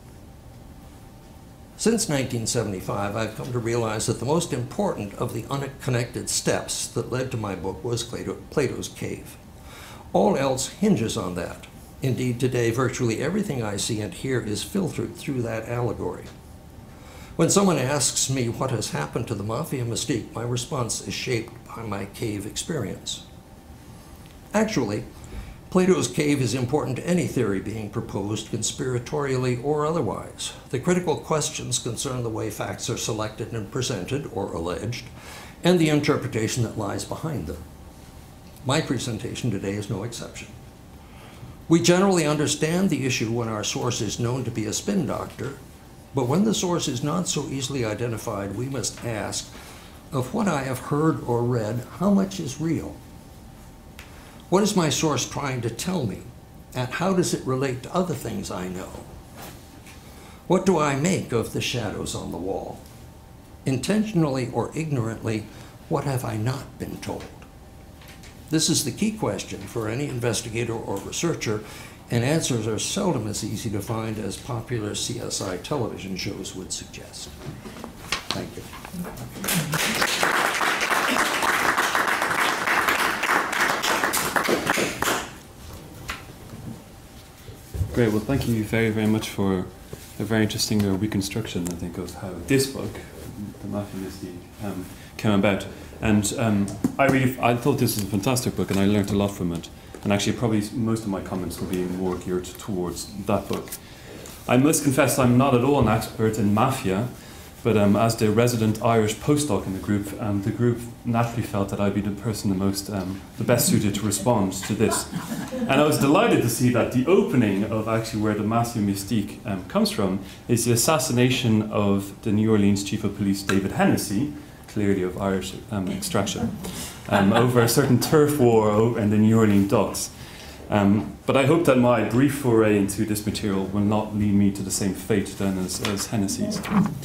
Since 1975, I've come to realize that the most important of the unconnected steps that led to my book was Plato's cave. All else hinges on that. Indeed, today, virtually everything I see and hear is filtered through that allegory. When someone asks me what has happened to the Mafia Mystique, my response is shaped by my cave experience. Actually, Plato's cave is important to any theory being proposed conspiratorially or otherwise. The critical questions concern the way facts are selected and presented, or alleged, and the interpretation that lies behind them. My presentation today is no exception. We generally understand the issue when our source is known to be a spin doctor, but when the source is not so easily identified, we must ask, of what I have heard or read, how much is real? What is my source trying to tell me, and how does it relate to other things I know? What do I make of the shadows on the wall? Intentionally or ignorantly, what have I not been told? This is the key question for any investigator or researcher, and answers are seldom as easy to find as popular CSI television shows would suggest. Thank you. Great, well thank you very, very much for a very interesting reconstruction, I think, of how this book, The Mafia Mystique, came about. And I thought this was a fantastic book, and I learned a lot from it. And actually, probably most of my comments will be more geared towards that book. I must confess I'm not at all an expert in mafia, but as the resident Irish postdoc in the group naturally felt that I'd be the person the best suited to respond to this. And I was delighted to see that the opening of actually where the Mafia Mystique comes from is the assassination of the New Orleans Chief of Police, David Hennessy, clearly of Irish extraction, over a certain turf war in the New Orleans docks. But I hope that my brief foray into this material will not lead me to the same fate then as Hennessy's.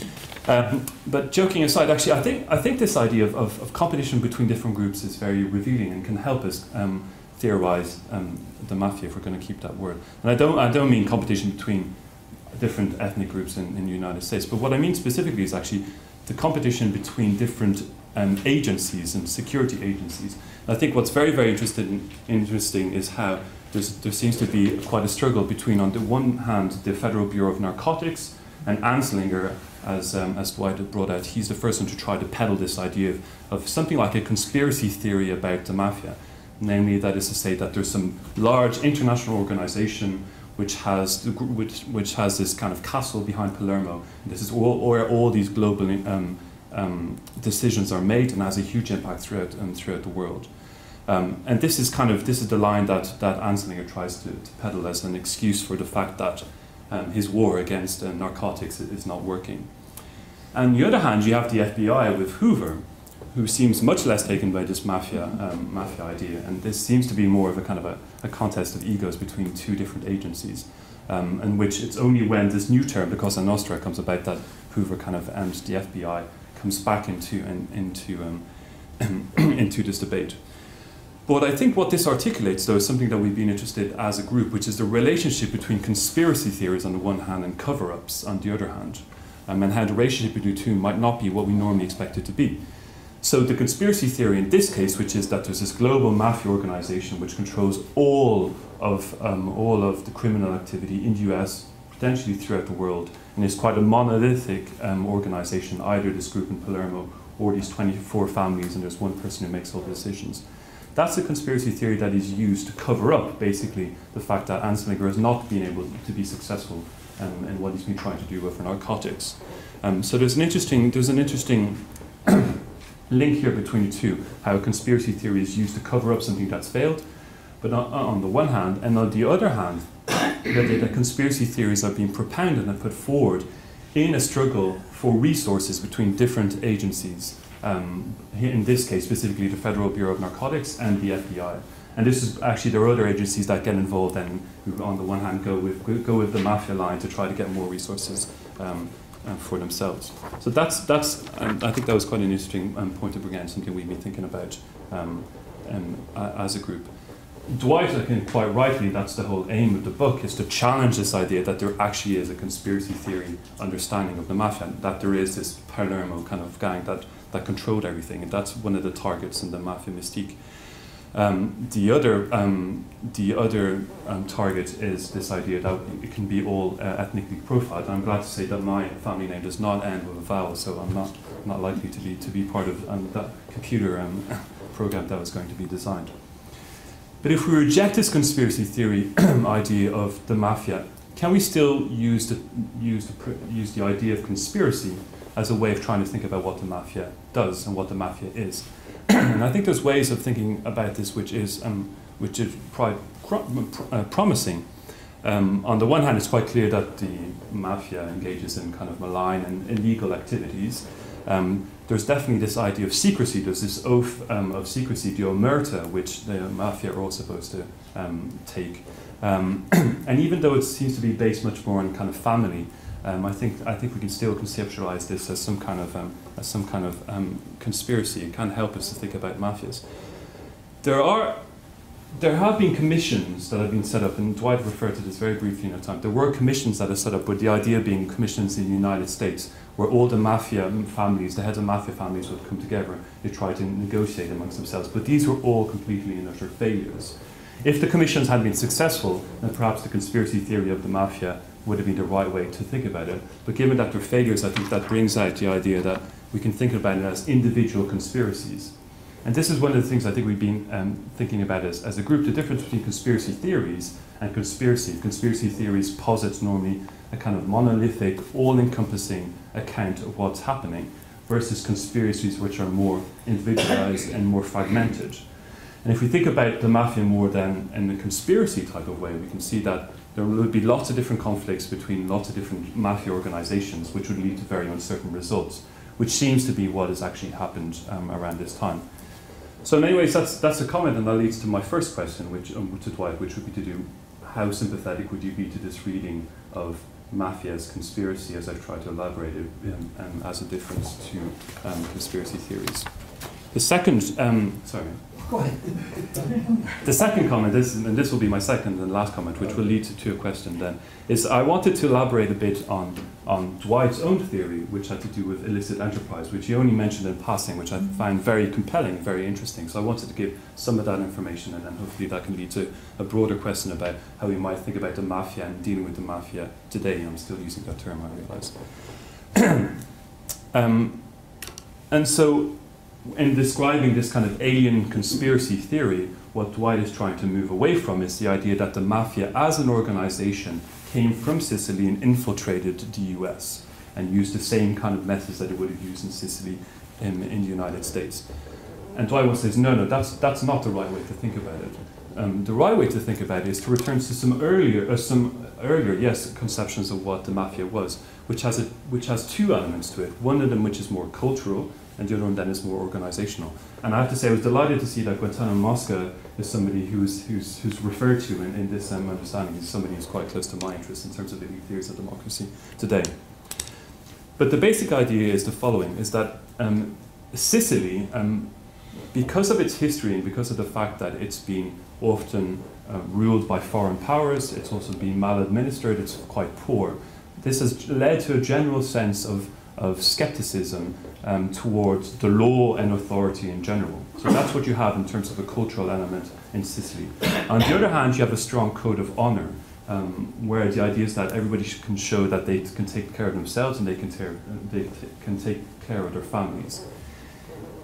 But joking aside, actually, I think this idea of competition between different groups is very revealing and can help us theorize the mafia, if we're going to keep that word. And I don't mean competition between different ethnic groups in the United States, but what I mean specifically is actually the competition between different agencies and security agencies. And I think what's very, very interesting is how there seems to be quite a struggle between, on the one hand, the Federal Bureau of Narcotics and Anslinger, as Dwight had brought out. He's the first one to try to peddle this idea of something like a conspiracy theory about the mafia. Namely, that is to say that there's some large international organization which has this kind of castle behind Palermo. And this is where all these global decisions are made and has a huge impact throughout the world. And this is the line that Anslinger tries to peddle as an excuse for the fact that his war against narcotics is not working. On the other hand, you have the FBI with Hoover, who seems much less taken by this mafia idea, and this seems to be more of a kind of a contest of egos between two different agencies, in which it's only when this new term, the Cosa Nostra, comes about that Hoover and the FBI comes back into this debate. But I think what this articulates, though, is something that we've been interested in as a group, which is the relationship between conspiracy theories on the one hand and cover-ups on the other hand, and how the relationship between the two might not be what we normally expect it to be. So the conspiracy theory in this case, which is that there's this global mafia organization which controls all of the criminal activity in the US, potentially throughout the world, and is quite a monolithic organization, either this group in Palermo or these 24 families and there's one person who makes all the decisions. That's a conspiracy theory that is used to cover up, basically, the fact that Anslinger has not been able to be successful in what he's been trying to do with narcotics. So there's an interesting link here between the two, how a conspiracy theory is used to cover up something that's failed, but on the one hand, and on the other hand, that conspiracy theories are being propounded and put forward in a struggle for resources between different agencies. In this case, specifically the Federal Bureau of Narcotics and the FBI. And this is actually, there are other agencies that get involved and who, on the one hand, go with the mafia line to try to get more resources for themselves. So that's I think that was quite an interesting point to bring in, something we've been thinking about as a group. Dwight, I think quite rightly, that's the whole aim of the book, is to challenge this idea that there actually is a conspiracy theory understanding of the mafia, that there is this Palermo kind of gang that controlled everything, and that's one of the targets in the Mafia Mystique. The other target is this idea that it can be all ethnically profiled. And I'm glad to say that my family name does not end with a vowel, so I'm not likely to be part of that computer program that was going to be designed. But if we reject this conspiracy theory idea of the mafia, can we still use the idea of conspiracy as a way of trying to think about what the mafia does and what the mafia is? And I think there's ways of thinking about this which is quite promising. On the one hand, it's quite clear that the mafia engages in kind of malign and illegal activities. There's definitely this idea of secrecy. There's this oath of secrecy, the omerta, which the mafia are all supposed to take. And even though it seems to be based much more on kind of family, I think we can still conceptualize this as some kind of conspiracy. It can help us to think about mafias. There have been commissions that have been set up, and Dwight referred to this very briefly in a time. There were commissions that are set up, with the idea being commissions in the United States, where all the mafia families, the heads of mafia families, would come together to try to negotiate amongst themselves. But these were all completely and utter failures. If the commissions had been successful, then perhaps the conspiracy theory of the mafia would have been the right way to think about it. But given that they're failures, I think that brings out the idea that we can think about it as individual conspiracies. And this is one of the things I think we've been thinking about as a group, the difference between conspiracy theories and conspiracy. Conspiracy theories posits normally a kind of monolithic, all-encompassing account of what's happening, versus conspiracies which are more individualized and more fragmented. And if we think about the mafia more than in a conspiracy type of way, we can see that there would be lots of different conflicts between lots of different mafia organizations, which would lead to very uncertain results, which seems to be what has actually happened around this time. So in many ways, that's a comment, and that leads to my first question, which to Dwight, which would be to do, how sympathetic would you be to this reading of mafia as conspiracy, as I've tried to elaborate it, as a difference to conspiracy theories? The second, Go ahead. the second comment, and this will be my second and last comment, which will lead to a question then, is I wanted to elaborate a bit on Dwight's own theory, which had to do with illicit enterprise, which he only mentioned in passing, which I find very compelling, very interesting. So I wanted to give some of that information, and then hopefully that can lead to a broader question about how we might think about the mafia and dealing with the mafia today. I'm still using that term, I realize. And so, in describing this kind of alien conspiracy theory, what Dwight is trying to move away from is the idea that the mafia as an organization came from Sicily and infiltrated the US and used the same kind of methods that it would have used in Sicily in the United States. And Dwight says, no, that's not the right way to think about it. The right way to think about it is to return to some earlier, conceptions of what the mafia was, which has two elements to it. One of them which is more cultural, and the other one then is more organizational. And I have to say, I was delighted to see that Guantanamo Mosca is somebody who's referred to in this understanding as somebody who's quite close to my interest in terms of the theories of democracy today. But the basic idea is the following, is that Sicily, because of its history and because of the fact that it's been often ruled by foreign powers, it's also been maladministered, it's quite poor. This has led to a general sense of skepticism towards the law and authority in general. So that's what you have in terms of a cultural element in Sicily. On the other hand, you have a strong code of honor, where the idea is that everybody can show that they can take care of themselves and they can take care of their families.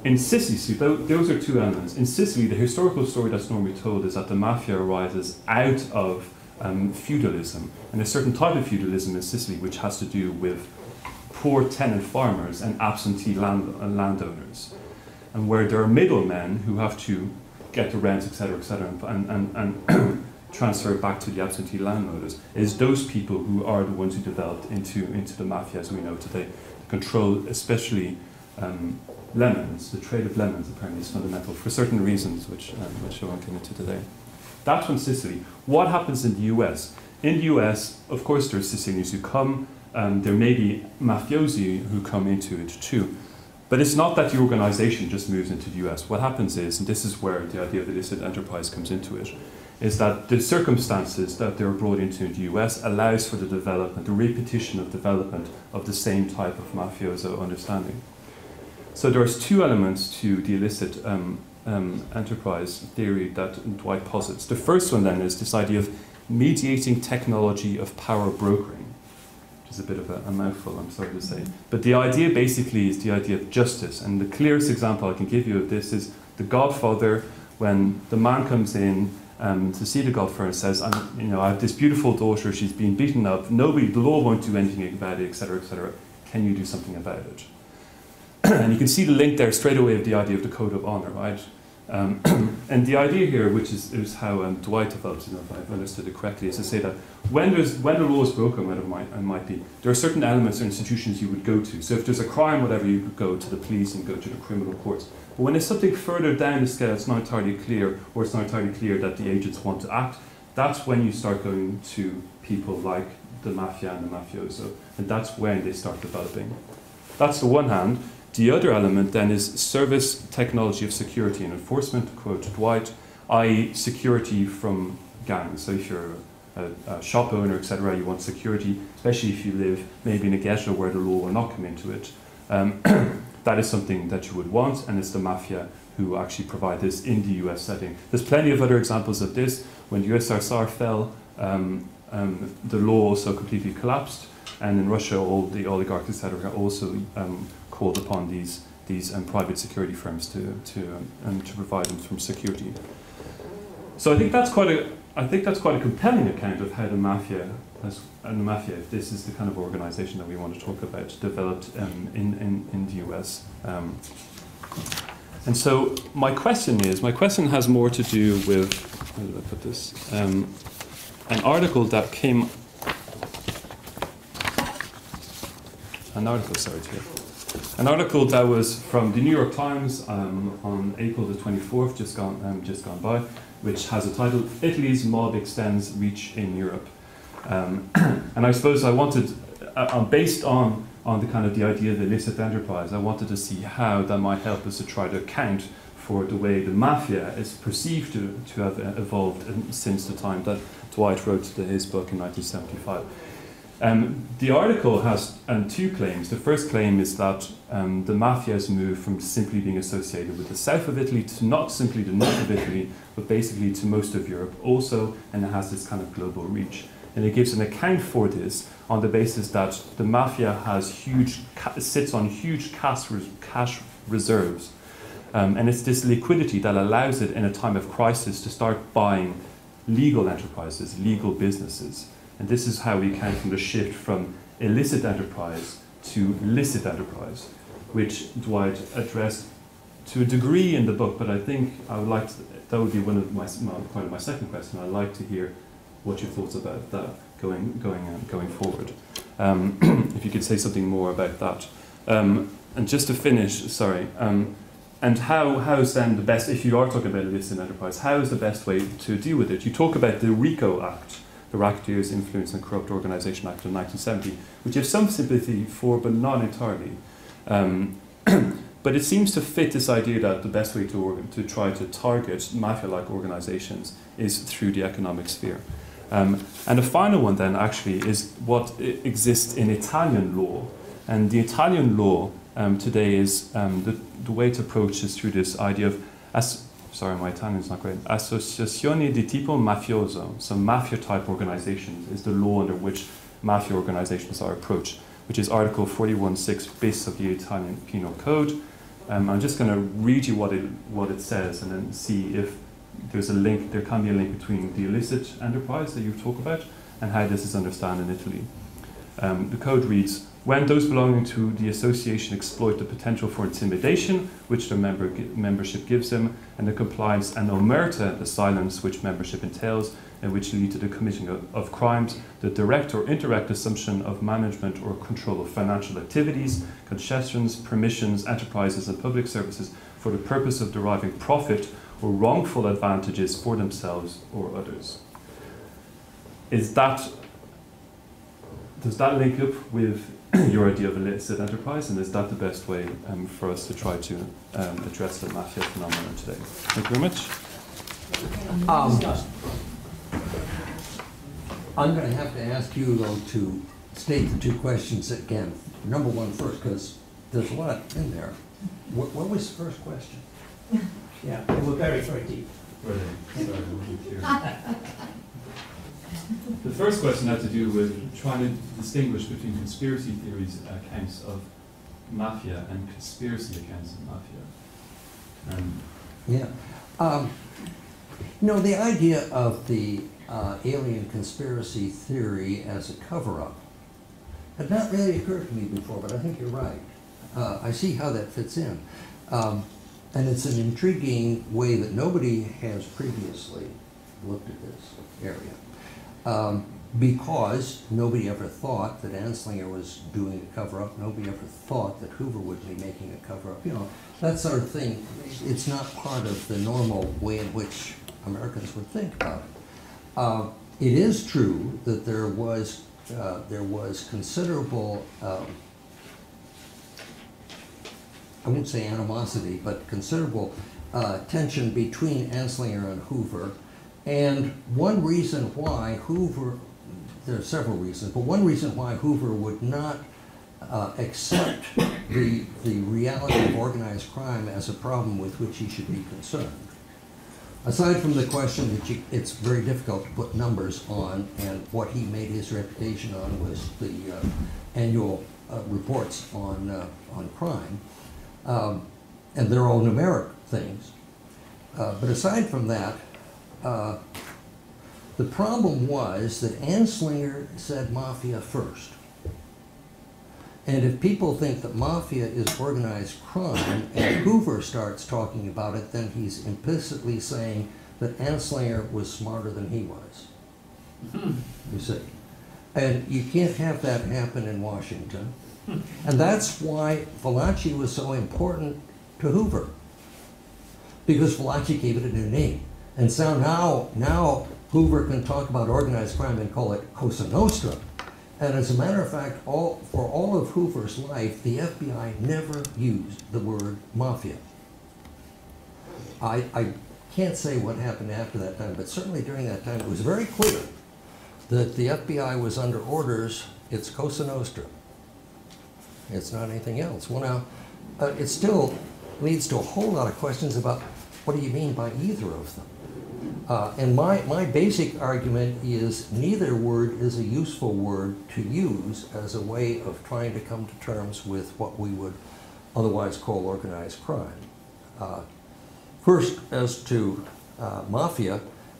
in Sicily, so those are two elements. In Sicily, the historical story that's normally told is that the mafia arises out of feudalism, and a certain type of feudalism in Sicily which has to do with poor tenant farmers and absentee landowners, and where there are middlemen who have to get the rents, etc., and transfer it back to the absentee landowners. Is those people who are the ones who developed into the mafia as we know today. Control, especially lemons. The trade of lemons apparently is fundamental for certain reasons, which I won't get into today. That's from Sicily. What happens in the US? In the US, of course, there are Sicilians who come. There may be mafiosi who come into it too. But it's not that the organization just moves into the US. What happens is, and this is where the idea of illicit enterprise comes into it, is that the circumstances that they're brought into the US allows for the development, the repetition of development of the same type of mafioso understanding. So there's two elements to the illicit enterprise theory that Dwight posits. The first one then is this idea of mediating technology of power brokering, which is a bit of a mouthful, I'm sorry to say. But the idea basically is the idea of justice. And the clearest example I can give you of this is The Godfather, when the man comes in to see the Godfather and says, I have this beautiful daughter, she's been beaten up, the law won't do anything about it, etc., etc. Can you do something about it? And you can see the link there straight away of the idea of the code of honor, right? And the idea here, which is how Dwight develops, if I've understood it correctly, is to say that when the law is broken, whatever it might be, there are certain elements or institutions you would go to. So if there's a crime, whatever, you could go to the police and go to the criminal courts. But when there's something further down the scale, it's not entirely clear, or it's not entirely clear that the agents want to act, that's when you start going to people like the mafia and the mafioso, and that's when they start developing. That's the one hand. The other element then is service technology of security and enforcement, to quote Dwight, i.e. security from gangs. So if you're a shop owner, etc., you want security, especially if you live maybe in a ghetto where the law will not come into it. That is something that you would want, and it's the mafia who actually provide this in the US setting. There's plenty of other examples of this. When the USSR fell, the law also completely collapsed, and in Russia all the oligarchs, etc., also called upon these private security firms to provide them from security. So I think that's quite a compelling account of how the mafia, if this is the kind of organization that we want to talk about, developed in the US. And so my question has more to do with, how did I put this? An article that came, an article that was from the New York Times on April the 24th, just gone by, which has a title, Italy's Mob Extends Reach in Europe. And I suppose I wanted, based on the kind of the idea of the illicit enterprise, I wanted to see how that might help us to try to account for the way the mafia is perceived to have evolved since the time that Dwight wrote his book in 1975. The article has two claims. The first claim is that the mafia has moved from simply being associated with the south of Italy to not simply the north of Italy, but basically to most of Europe also, and it has this kind of global reach. And it gives an account for this on the basis that the mafia has sits on huge cash reserves. And it's this liquidity that allows it in a time of crisis to start buying legal enterprises, legal businesses. And this is how we account for the shift from illicit enterprise to licit enterprise, which Dwight addressed to a degree in the book, but I think I would like to, that would be one of part of my second question. I'd like to hear what your thoughts about that going forward. If you could say something more about that. And just to finish, and how is then the best, if you are talking about illicit enterprise, how is the best way to deal with it? You talk about the RICO Act, the Racketeers, Influence and Corrupt Organisation Act of 1970, which you have some sympathy for, but not entirely. But it seems to fit this idea that the best way to try to target mafia-like organizations is through the economic sphere. And the final one then actually is what exists in Italian law. And the Italian law today is, the way to approach is through this idea of, sorry, my Italian is not great, associazioni di tipo mafioso, so mafia-type organizations is the law under which mafia organizations are approached, which is Article 41.6 bis of the Italian Penal Code. I'm just going to read you what it says and then see if there's a link. There can be a link between the illicit enterprise that you talk about and how this is understood in Italy. The code reads, when those belonging to the association exploit the potential for intimidation which their membership gives them, and the compliance and omerta, the silence which membership entails, and which lead to the committing of crimes, the direct or indirect assumption of management or control of financial activities, concessions, permissions, enterprises, and public services for the purpose of deriving profit or wrongful advantages for themselves or others. Does that link up with your idea of illicit enterprise, and is that the best way for us to try to address the mafia phenomenon today? Thank you very much. I'm going to have to ask you, though, to state the two questions again. Number one first, because there's a lot in there. What was the first question? Yeah, they were very, very deep. The first question had to do with trying to distinguish between conspiracy theories accounts of mafia and conspiracy accounts of mafia. Yeah. No, the idea of the alien conspiracy theory as a cover-up had not really occurred to me before, but I think you're right. I see how that fits in. And it's an intriguing way that nobody has previously looked at this area. Because nobody ever thought that Anslinger was doing a cover-up. Nobody ever thought that Hoover would be making a cover-up. You know, that sort of thing, it's not part of the normal way in which Americans would think about it. It is true that there was considerable, I won't say animosity, but considerable tension between Anslinger and Hoover. And one reason why Hoover, there are several reasons, but one reason why Hoover would not accept the reality of organized crime as a problem with which he should be concerned. Aside from the question that it's very difficult to put numbers on, and what he made his reputation on was the annual reports on crime, and they're all numeric things. But aside from that, the problem was that Anslinger said mafia first. And if people think that mafia is organized crime and Hoover starts talking about it, then he's implicitly saying that Anslinger was smarter than he was. You see. And you can't have that happen in Washington. And that's why Valachi was so important to Hoover. Because Valachi gave it a new name. And so now Hoover can talk about organized crime and call it Cosa Nostra. And as a matter of fact, for all of Hoover's life, the FBI never used the word mafia. I can't say what happened after that time, but certainly during that time, it was very clear that the FBI was under orders. It's Cosa Nostra. It's not anything else. Well, now, it still leads to a whole lot of questions about what do you mean by either of them? And my basic argument is neither word is a useful word to use as a way of trying to come to terms with what we would otherwise call organized crime. First, as to mafia,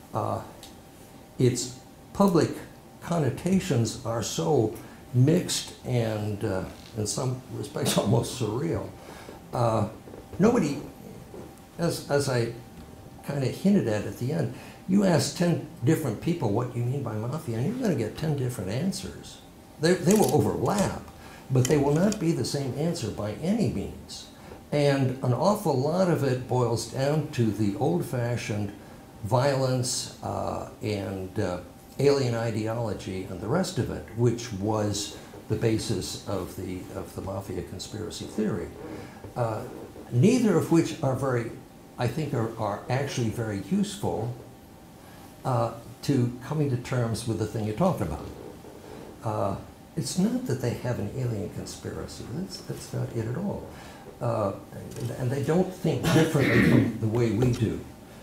its public connotations are so mixed and in some respects almost surreal. Nobody, as I kind of hinted at the end, you ask 10 different people what you mean by mafia, and you're going to get 10 different answers. They will overlap, but they will not be the same answer by any means. And an awful lot of it boils down to the old-fashioned violence and alien ideology and the rest of it, which was the basis of the mafia conspiracy theory. Neither of which are I think are actually very useful to coming to terms with the thing you're talking about. It's not that they have an alien conspiracy. That's not it at all. And they don't think differently from the way we do.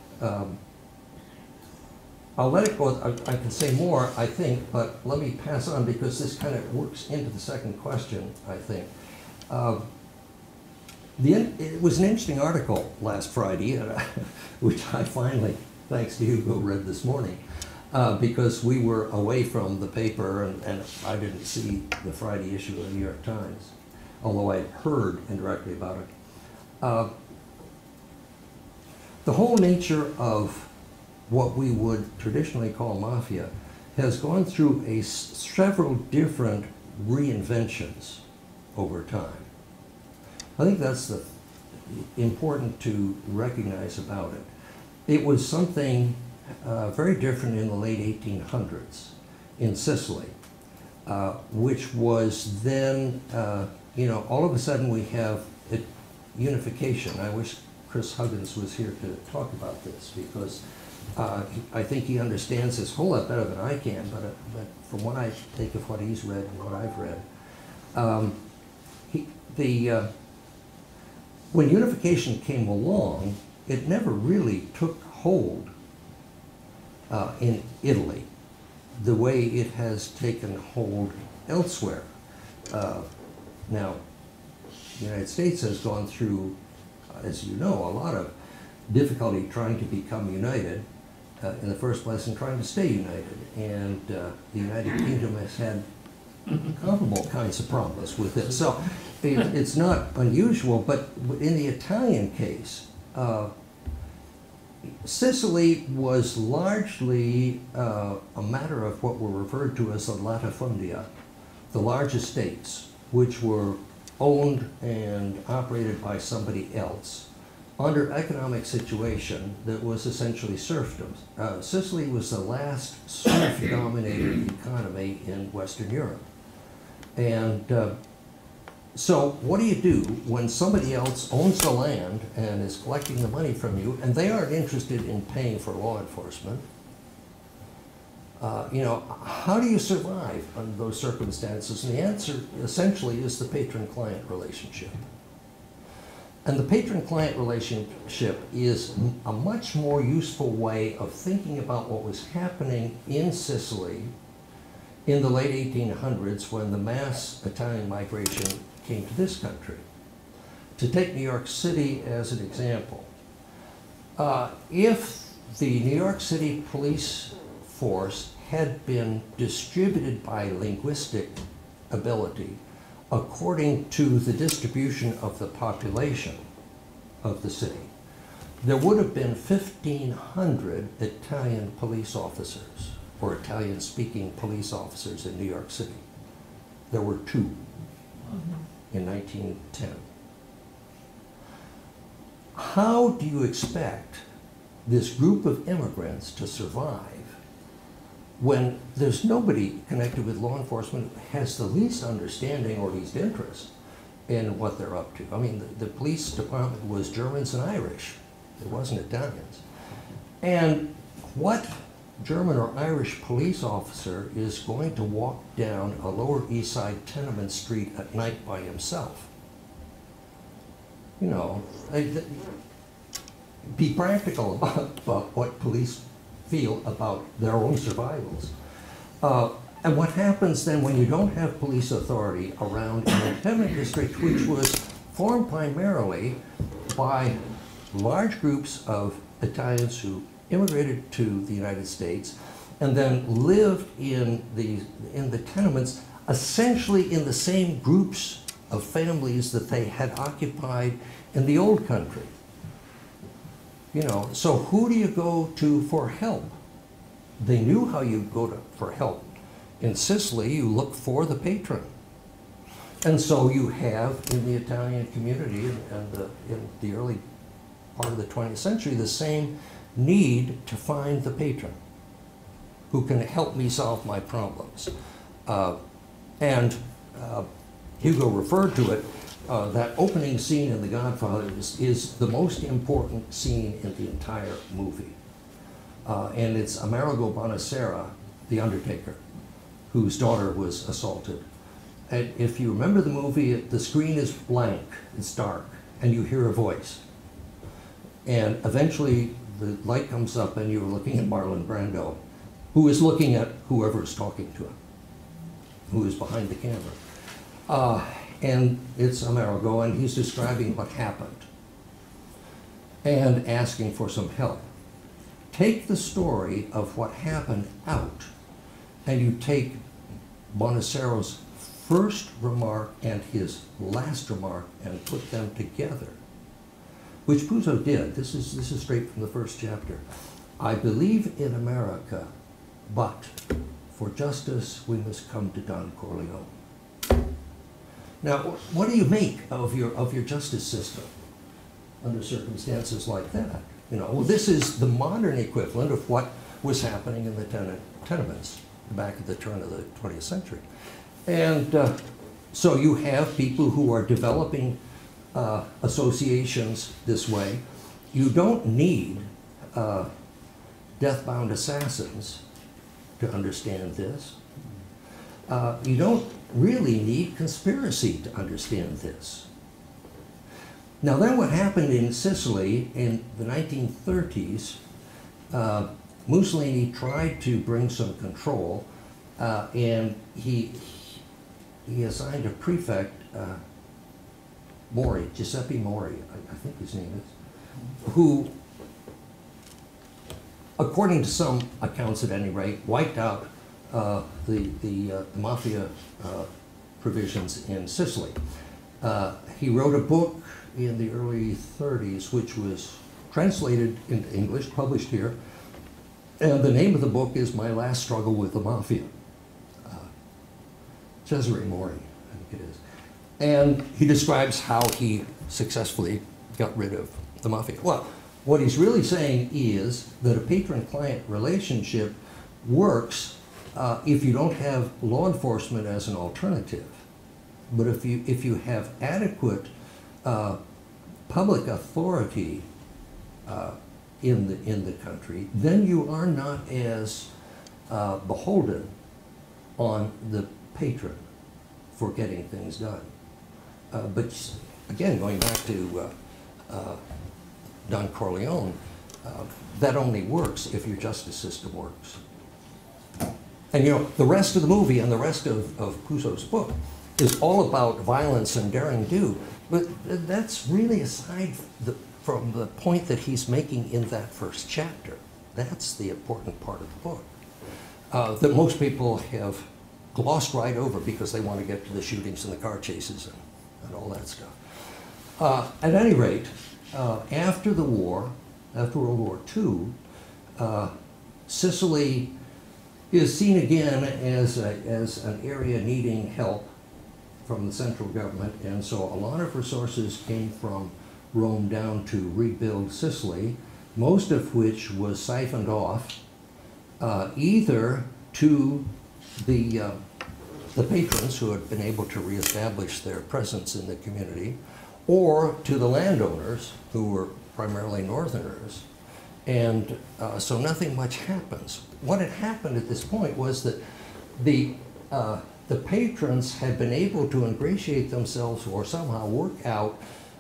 I'll let it go. I can say more, I think, but let me pass on because this kind of works into the second question, I think. It was an interesting article last Friday, which I finally, thanks to Hugo, read this morning, because we were away from the paper, and I didn't see the Friday issue of the New York Times, although I heard indirectly about it. The whole nature of what we would traditionally call mafia has gone through several different reinventions over time. I think that's important to recognize about it. It was something very different in the late 1800s in Sicily, which was then, all of a sudden we have unification. I wish Chris Huggins was here to talk about this, because I think he understands this a whole lot better than I can, but from what I take of what he's read and what I've read, when unification came along, it never really took hold in Italy the way it has taken hold elsewhere. Now, the United States has gone through, as you know, a lot of difficulty trying to become united in the first place and trying to stay united. And the United Kingdom has had comparable kinds of problems with it. So it's not unusual, but in the Italian case, Sicily was largely a matter of what were referred to as the latifundia, the large estates, which were owned and operated by somebody else under economic situation that was essentially serfdom. Sicily was the last serf-dominated economy in Western Europe. And so what do you do when somebody else owns the land and is collecting the money from you, and they aren't interested in paying for law enforcement? How do you survive under those circumstances? And the answer essentially is the patron-client relationship. And the patron-client relationship is a much more useful way of thinking about what was happening in Sicily in the late 1800s when the mass Italian migration came to this country. To take New York City as an example, if the New York City police force had been distributed by linguistic ability according to the distribution of the population of the city, there would have been 1,500 Italian police officers or Italian-speaking police officers in New York City. There were 2 in 1910. How do you expect this group of immigrants to survive when there's nobody connected with law enforcement who has the least understanding or least interest in what they're up to? I mean, the police department was Germans and Irish. It wasn't Italians. And what German or Irish police officer is going to walk down a Lower East Side tenement street at night by himself? Be practical about what police feel about their own survivals. And what happens then when you don't have police authority around an tenement district which was formed primarily by large groups of Italians who immigrated to the United States and then lived in the tenements essentially in the same groups of families that they had occupied in the old country. So who do you go to for help? They knew how you go for help. In Sicily, you look for the patron. And so you have in the Italian community and in the early part of the 20th century the same need to find the patron who can help me solve my problems. Hugo referred to it. That opening scene in The Godfather is the most important scene in the entire movie. And it's Amerigo Bonacera, the Undertaker, whose daughter was assaulted. And if you remember the movie, the screen is blank, it's dark, and you hear a voice. And eventually the light comes up and you're looking at Marlon Brando, who is looking at whoever is talking to him, who is behind the camera. and it's Amerigo, and he's describing what happened and asking for some help. Take the story of what happened out, and you take Bonacero's first remark and his last remark and put them together, which Puzo did. This is straight from the first chapter. I believe in America, but for justice we must come to Don Corleone. Now, what do you make of your justice system under circumstances like that? You know, well, this is the modern equivalent of what was happening in the tenements back at the turn of the 20th century. And so you have people who are developing associations this way. You don't need death-bound assassins to understand this. You don't really need conspiracy to understand this. Now then, what happened in Sicily in the 1930s, Mussolini tried to bring some control, and he assigned a prefect, Mori, Giuseppe Mori, I think his name is, who, according to some accounts at any rate, wiped out the mafia provisions in Sicily. He wrote a book in the early 30s, which was translated into English, published here, and the name of the book is My Last Struggle with the Mafia. Cesare Mori, I think it is. And he describes how he successfully got rid of the mafia. Well, what he's really saying is that a patron-client relationship works if you don't have law enforcement as an alternative. But if you have adequate public authority in the country, then you are not as beholden on the patron for getting things done. But again, going back to Don Corleone, that only works if your justice system works. And you know, the rest of the movie and the rest of Puzo's book is all about violence and daring do, but that's really aside from the point that he's making in that first chapter. That's the important part of the book that most people have glossed right over because they want to get to the shootings and the car chases and all that stuff. At any rate, after the war, after World War II, Sicily is seen again as an area needing help from the central government, and so a lot of resources came from Rome down to rebuild Sicily, most of which was siphoned off either to the patrons who had been able to reestablish their presence in the community, or to the landowners who were primarily northerners. And so nothing much happens. What had happened at this point was that the patrons had been able to ingratiate themselves or somehow work out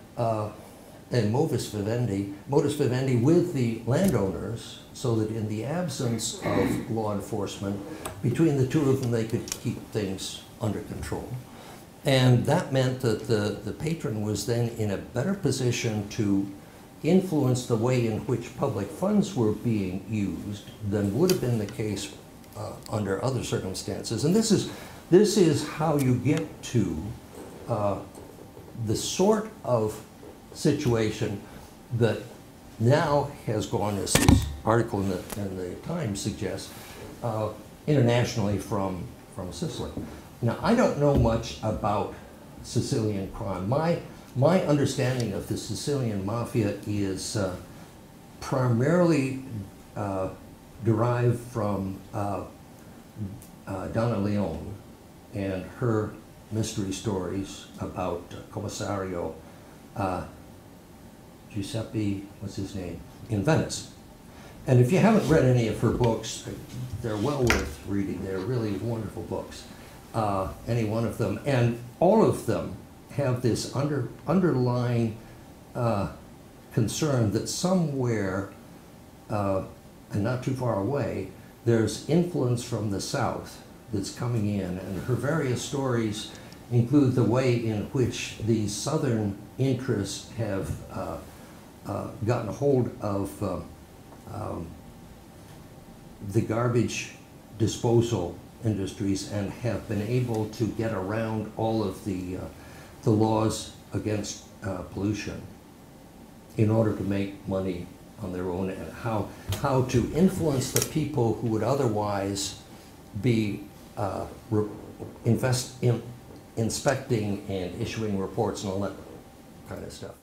a modus vivendi with the landowners, so that in the absence of law enforcement, between the two of them they could keep things under control. And that meant that the patron was then in a better position to influence the way in which public funds were being used than would have been the case under other circumstances. And this is how you get to the sort of situation that now has gone, as this article in the Times suggests, internationally from Sicily. Now, I don't know much about Sicilian crime. My understanding of the Sicilian mafia is primarily derived from Donna Leone and her mystery stories about Commissario Giuseppe, what's his name, in Venice. And if you haven't read any of her books, they're well worth reading. They're really wonderful books, any one of them. And all of them have this underlying concern that somewhere, and not too far away, there's influence from the South that's coming in. And her various stories include the way in which the southern interests have gotten hold of the garbage disposal industries and have been able to get around all of the laws against pollution in order to make money on their own, and how to influence the people who would otherwise be inspecting and issuing reports and all that kind of stuff.